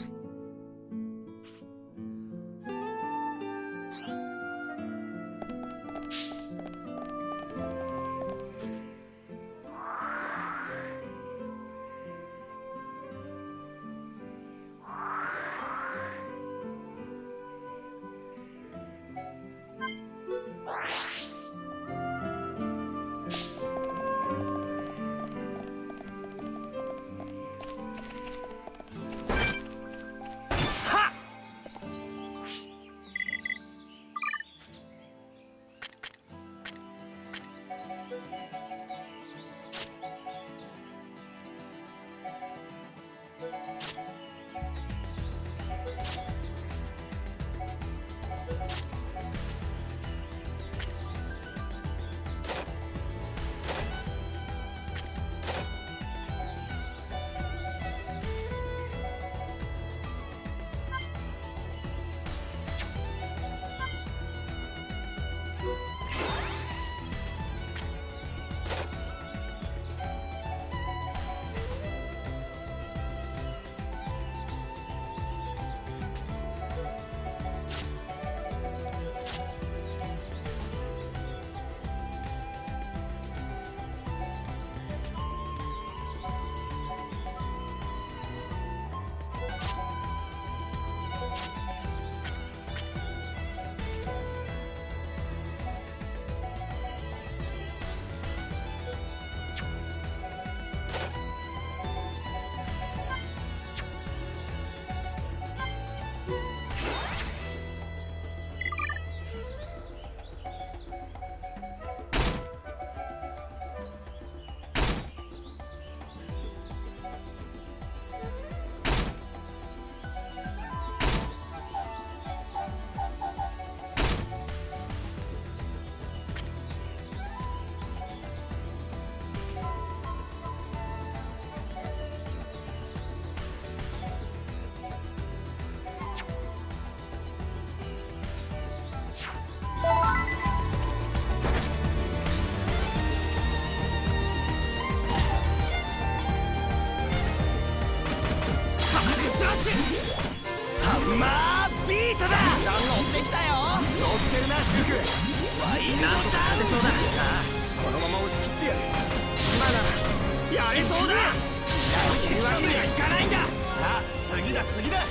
ハンマービートだ。乗ってきたよ。乗ってるなシルク。ワインなんとか勝てそうだ。ああ、このまま押し切ってやる。今ならやれそうだ。やってるわけにはいかないんだ。さあ次だ次だ。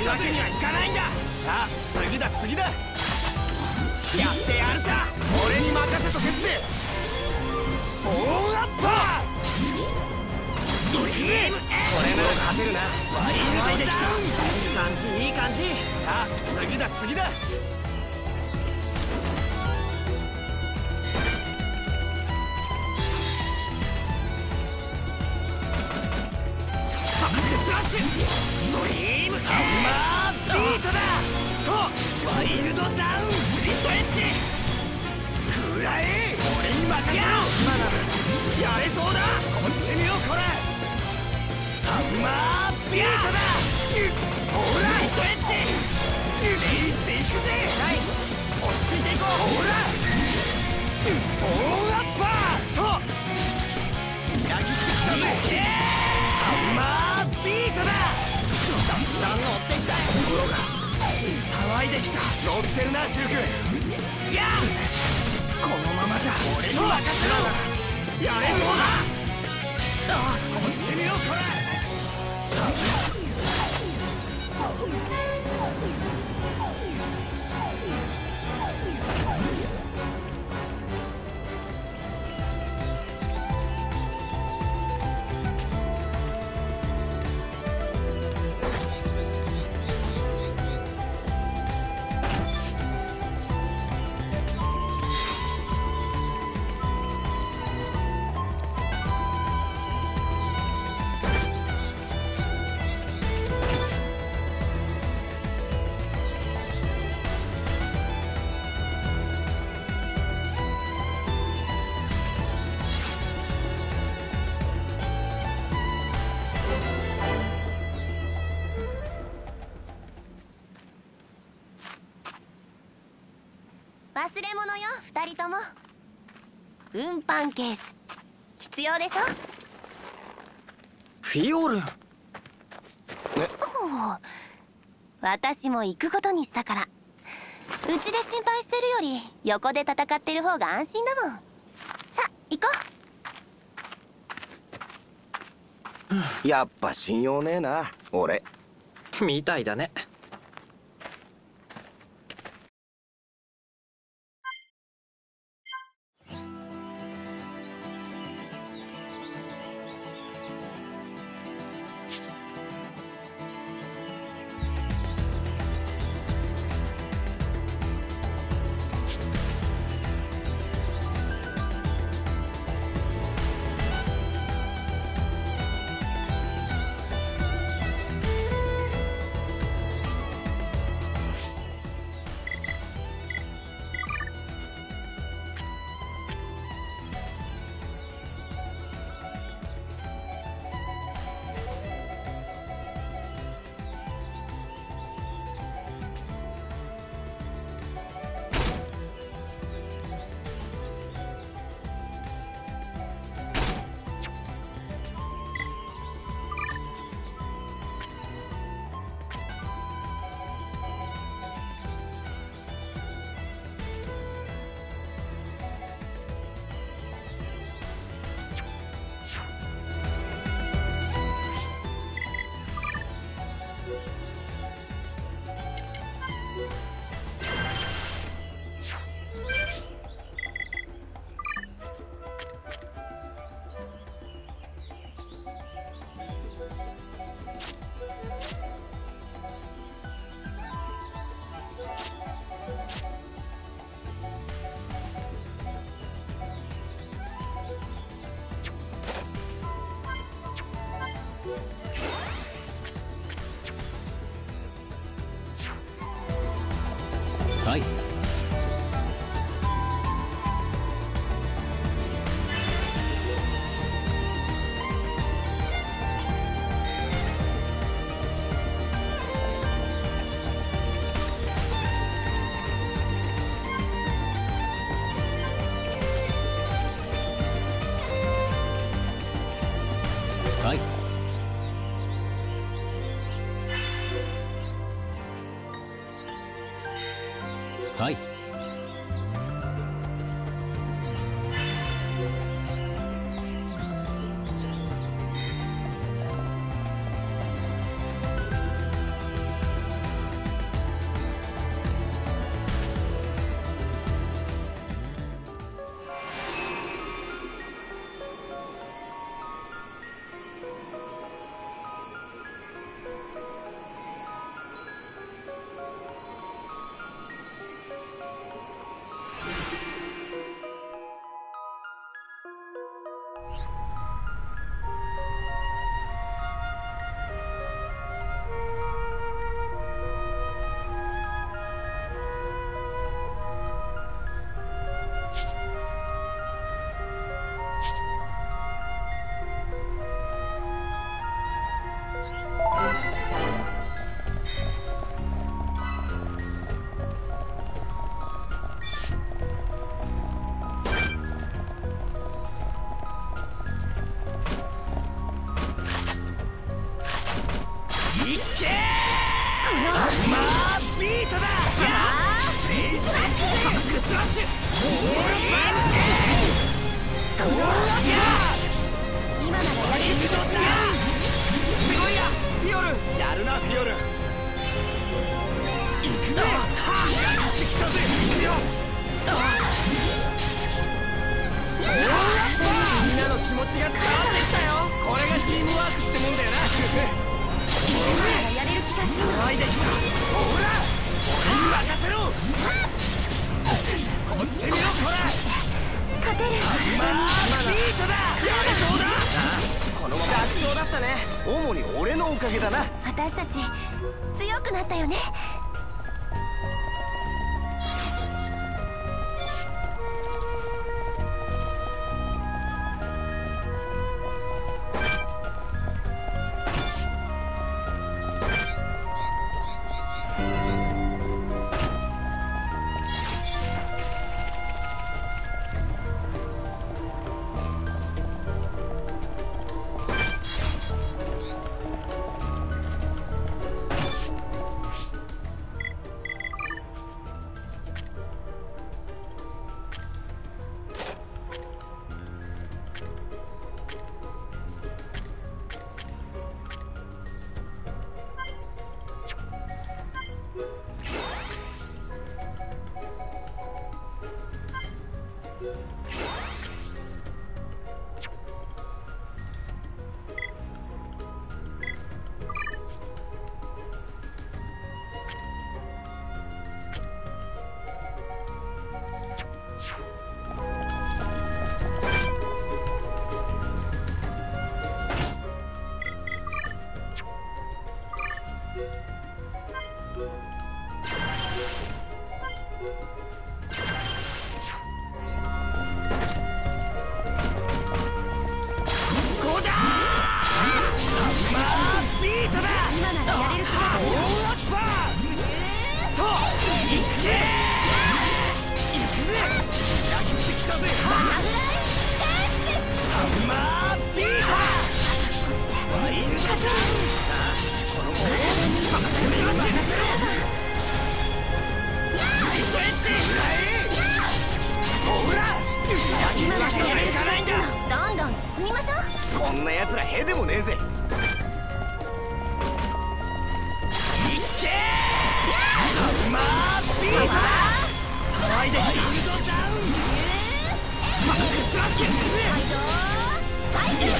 るわけにはいかないんだ。さあ次だ次だ、やってやるさ。俺に任せとけって。大アッパードリーム。これなら勝てるな。ワイルドできた。いい感じいい感じ。さあ次だ次だ。バックスラッシュドリームハンマービートだと、ワイルドダウンスリットエッジ。食らえ、俺に任せろ。やれそうだ。こっち見よこれ。ハンマービートだ。ほらリットエッジ。リーチでいくぜ。落ち着いていこう。ほら大アッパーと裏切ってきたぜ。ハンマービートだ。だんだん乗ってきた。心が騒いできた。乗ってるなシルク。いやこのままじゃ俺に任せろ。やれそうだ。こっち見よこれ。 忘れ物よ2人とも。運搬ケース必要でしょ。 フィオルン。 私も行くことにしたから。うちで心配してるより横で戦ってる方が安心だもん。さあ行こう。やっぱ信用ねえな俺。 みたいだね。 騒いできた。ほら俺に任せろ。こっち見ろこら。 勝てる。 まあビートだ。やれそうだ。このまま楽勝だったね。主に俺のおかげだな。 私たち強くなったよね。どんどん進みましょう。 こんな奴らへでもねえぜ。いっけー。まあビートだ。騒いできた。ビルドダウン。マックススラッシュ。 はいどー。はいどー。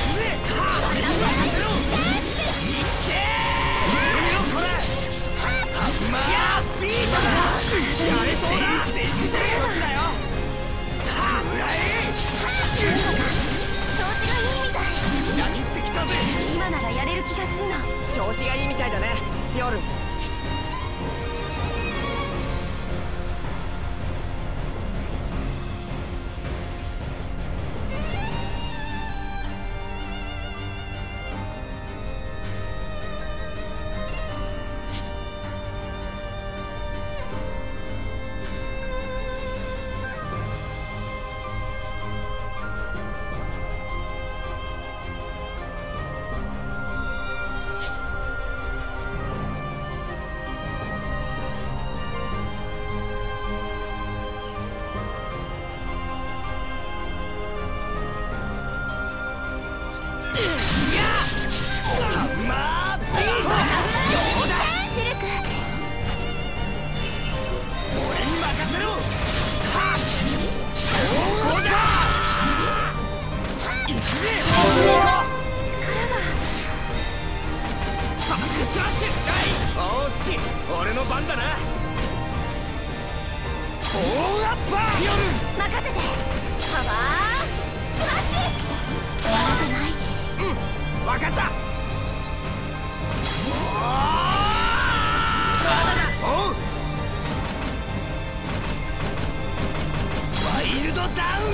いっけー。これ。まあビートだ。やれそうだ。少しだよ。うらえ。 調子がいいみたい。 裏切ってきたぜ。 今ならやれる気がするの。 調子がいいみたいだね、夜。俺の番だな。オーアッパー。 任せて。パワースマッシュ。終わらせない。 うん、分かった。おう。ワイルドダウ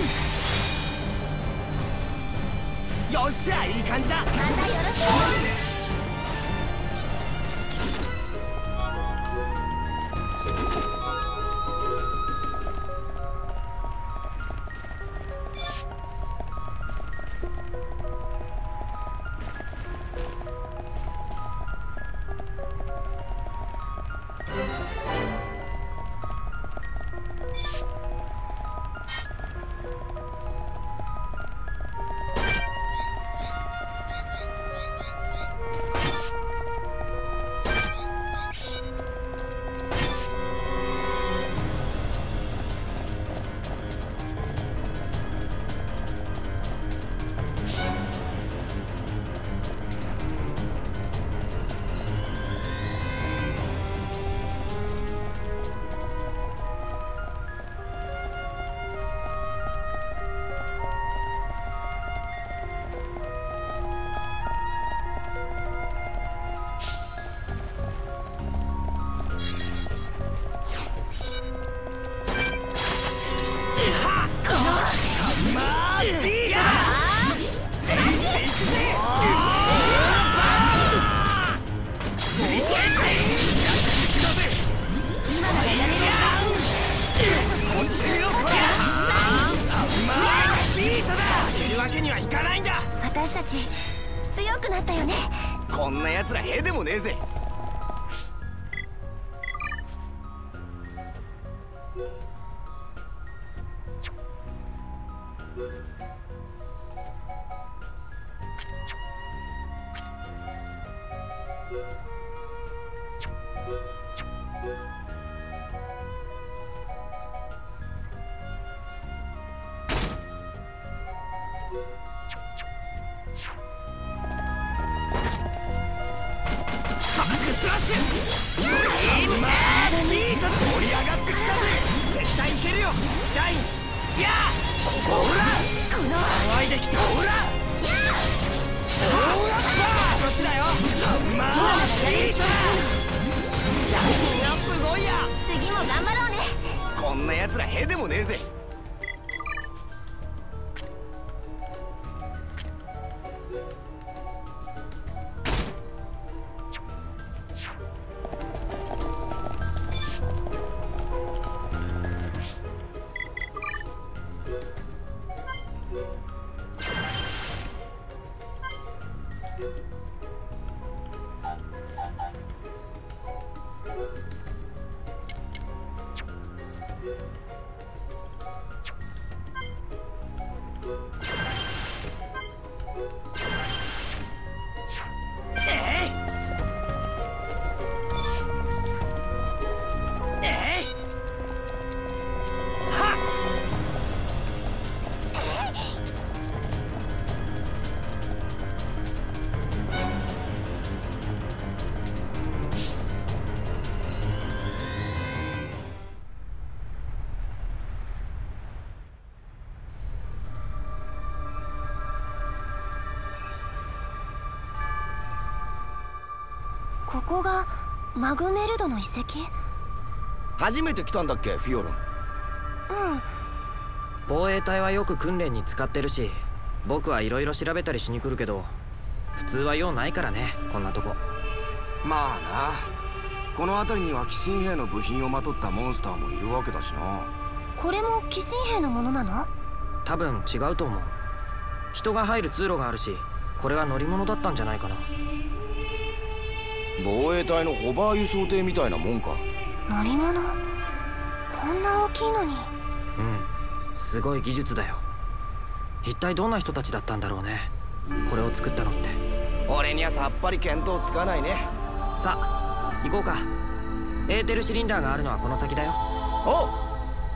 ン。よっしゃ、いい感じだ。 またよろしく。 は引かないんだ。 私たち強くなったよね。 こんな奴らへでもねえぜ。こんな奴らへでもねえぜ。 ここがマグメルドの遺跡？ 初めて来たんだっけ、フィオルン。 防衛隊はよく訓練に使ってるし、僕はいろいろ調べたりしに来るけど、普通は用ないからね、こんなとこ。 まあな、この辺りには寄進兵の部品をまとったモンスターもいるわけだしな。 これも寄進兵のものなの？ 多分違うと思う。人が入る通路があるし、これは乗り物だったんじゃないかな。 防衛隊のホバー輸送艇みたいなもんか。 乗り物？こんな大きいのに。 すごい技術だよ。一体どんな人たちだったんだろうね、これを作ったのって。 俺にはさっぱり見当つかないね。 さあ行こうか。エーテルシリンダーがあるのはこの先だよ。 おう。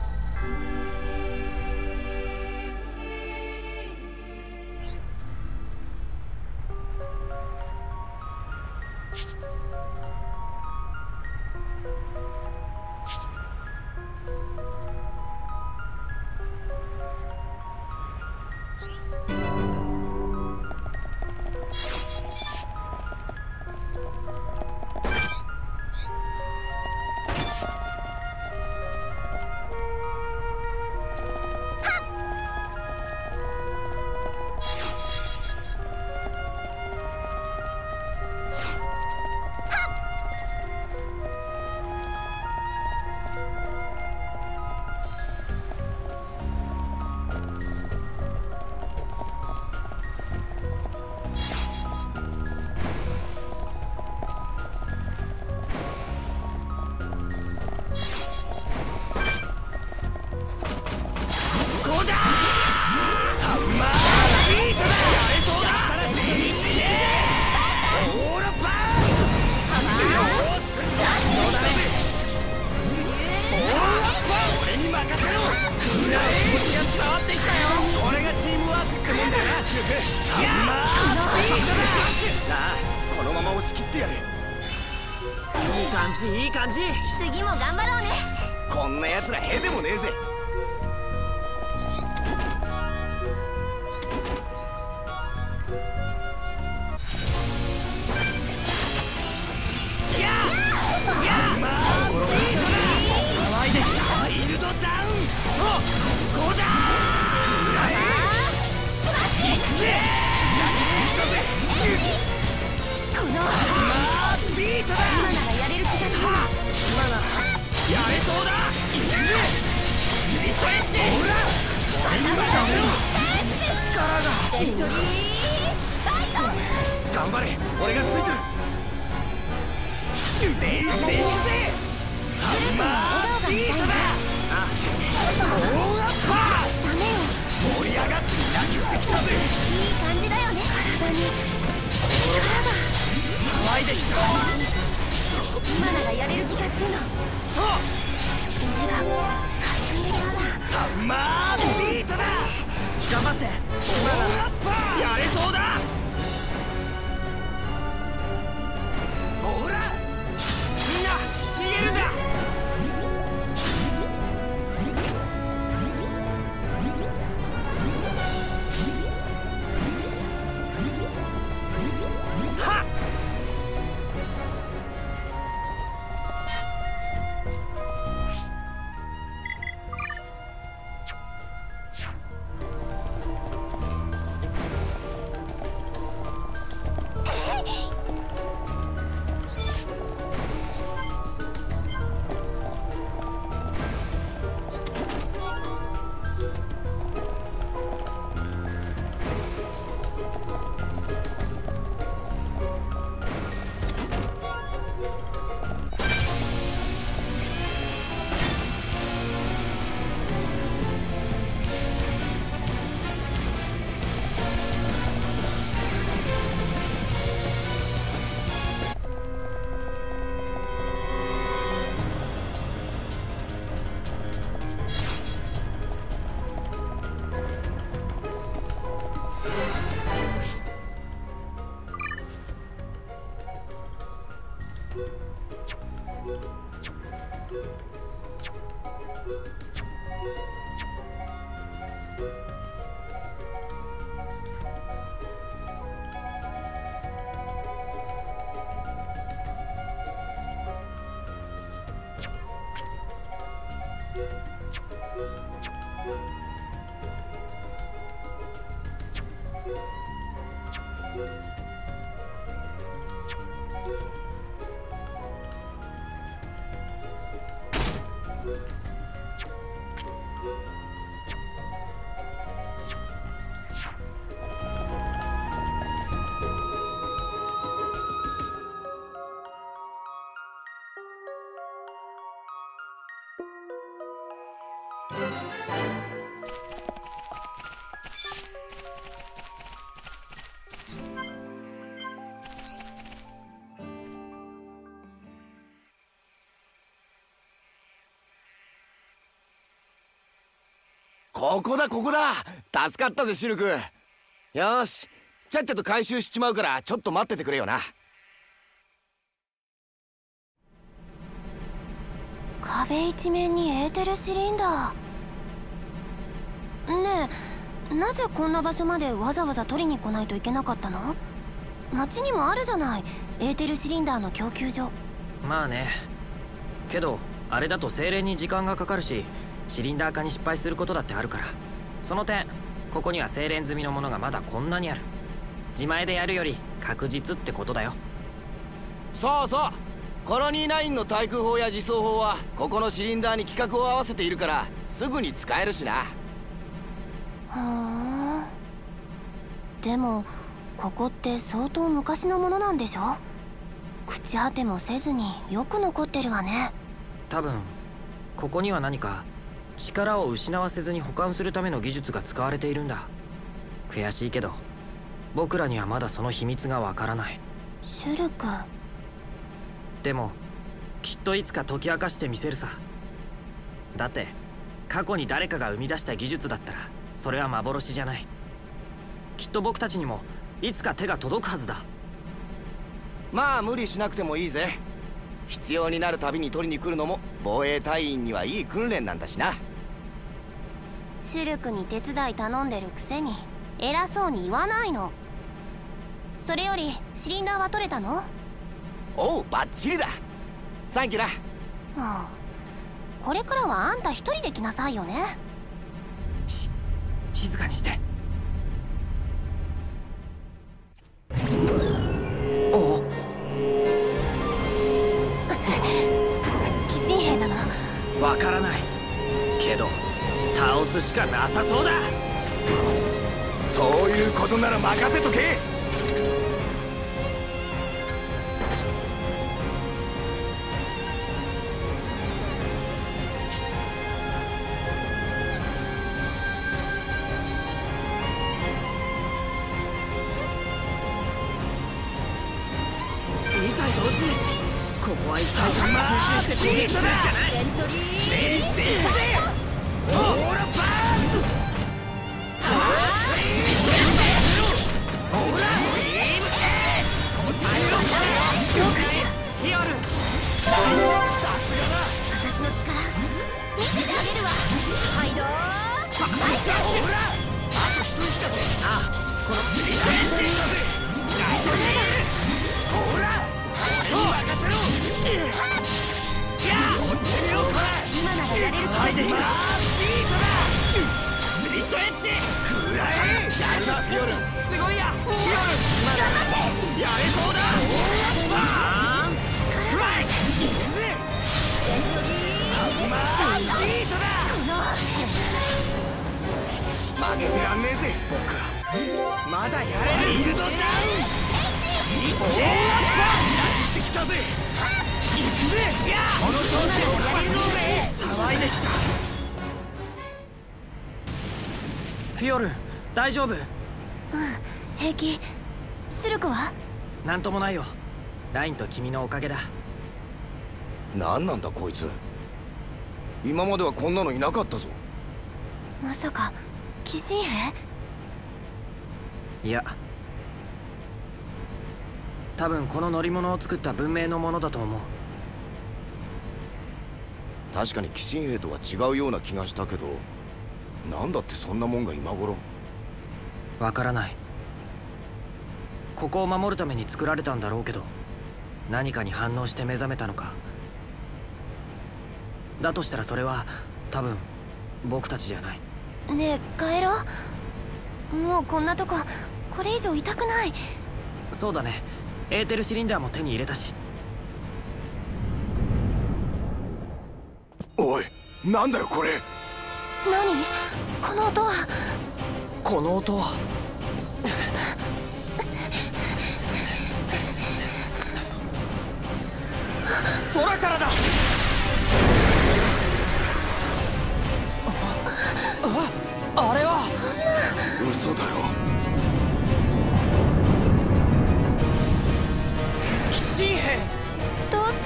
このまま押し切ってやる。 いい感じいい感じ。 次も頑張ろうね。 こんな奴らへでもねえぜ。 ビクトリーファイト。 頑張れ、俺がついてる。レイぜハンマービートだ。 ダメよ。 盛り上がってやってきたぜ。 いい感じだよね。体に力が騒いできた。 今ならやれる気がするの。 と俺が霞んでるようだ。 ハンマービートだ。頑張って、今ならやれそうだ。ほら、みんな逃げるんだ。はっ、ここだここだ。助かったぜシルク。よし、ちゃっちゃと回収しちまうからちょっと待っててくれよな。 壁一面にエーテルシリンダー。ねえ、なぜこんな場所までわざわざ取りに来ないといけなかったの？町にもあるじゃない、エーテルシリンダーの供給所。 まあね、けどあれだと精錬に時間がかかるし、シリンダー化に失敗することだってあるから、その点ここには精錬済みのものがまだこんなにある。自前でやるより確実ってことだよ。 そうそう、コロニー9の対空砲や自走砲はここのシリンダーに規格を合わせているからすぐに使えるしな。 ふーん。でもここって相当昔のものなんでしょ？朽ち果てもせずによく残ってるわね。 多分ここには何か力を失わせずに保管するための技術が使われているんだ。悔しいけど僕らにはまだその秘密がわからない。 シュルク。 でもきっといつか解き明かしてみせるさ。だって過去に誰かが生み出した技術だったらそれは幻じゃない。きっと僕たちにもいつか手が届くはずだ。 まあ無理しなくてもいいぜ。必要になるたびに取りに来るのも防衛隊員にはいい訓練なんだしな。 シュルクに手伝い頼んでるくせに偉そうに言わないの。それよりシリンダーは取れたの？ おう、バッチリだ。サンキューな。 もうこれからはあんた一人で来なさいよね。 静かにして。おお、 寄進兵なの？ わからないけど倒すしかなさそうだ。 そういうことなら任せとけ。 2体同時にここは一体集中して攻撃するしかない。 エントリーレイしていくぜ。オーラバースト。オーラビームエッジ。答えろヒアル。さすがだ。 私の力見せてあげるわ。はいどーオーラあと一人だぜ。あこのスリートエンジンだぜ。ナイトヒール。オーラ任せろ。 今ならやれるかもしれない。 ビートだ。スリットエッジ。くらえ。すごいや。 みんな頑張って。 やれそうだ。バーンストライク。いくぜ。 エントリーまあビートだ。負けてらんねえぜ僕ら。まだやれる。ビルドダウン。いけ。してきたぜ。行くぜ。この調子でやれるぜ。騒いできた。 フィオルン大丈夫？ 平気。シルクは？ なんともないよ。ラインと君のおかげだ。 何なんだこいつ。今まではこんなのいなかったぞ。 まさか鬼神兵？ いや多分この乗り物を作った文明のものだと思う。 確かに鬼神兵とは違うような気がしたけど、なんだってそんなもんが今頃。 わからない。ここを守るために作られたんだろうけど、何かに反応して目覚めたのか。だとしたらそれは多分僕たちじゃない。 ねえ帰ろう。もうこんなとここれ以上痛くない。 そうだね。エーテルシリンダーも手に入れたし。 おいなんだよこれ。 何この音は。 この音は空からだ。あれは嘘だろ。 鬼神兵。 どうして？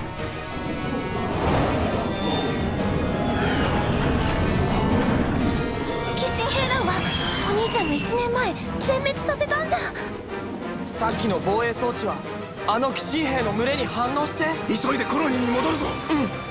鬼神兵団はお兄ちゃんが1年前全滅させたんじゃ。 さっきの防衛装置はあの鬼神兵の群れに反応して。 急いでコロニーに戻るぞ。 うん。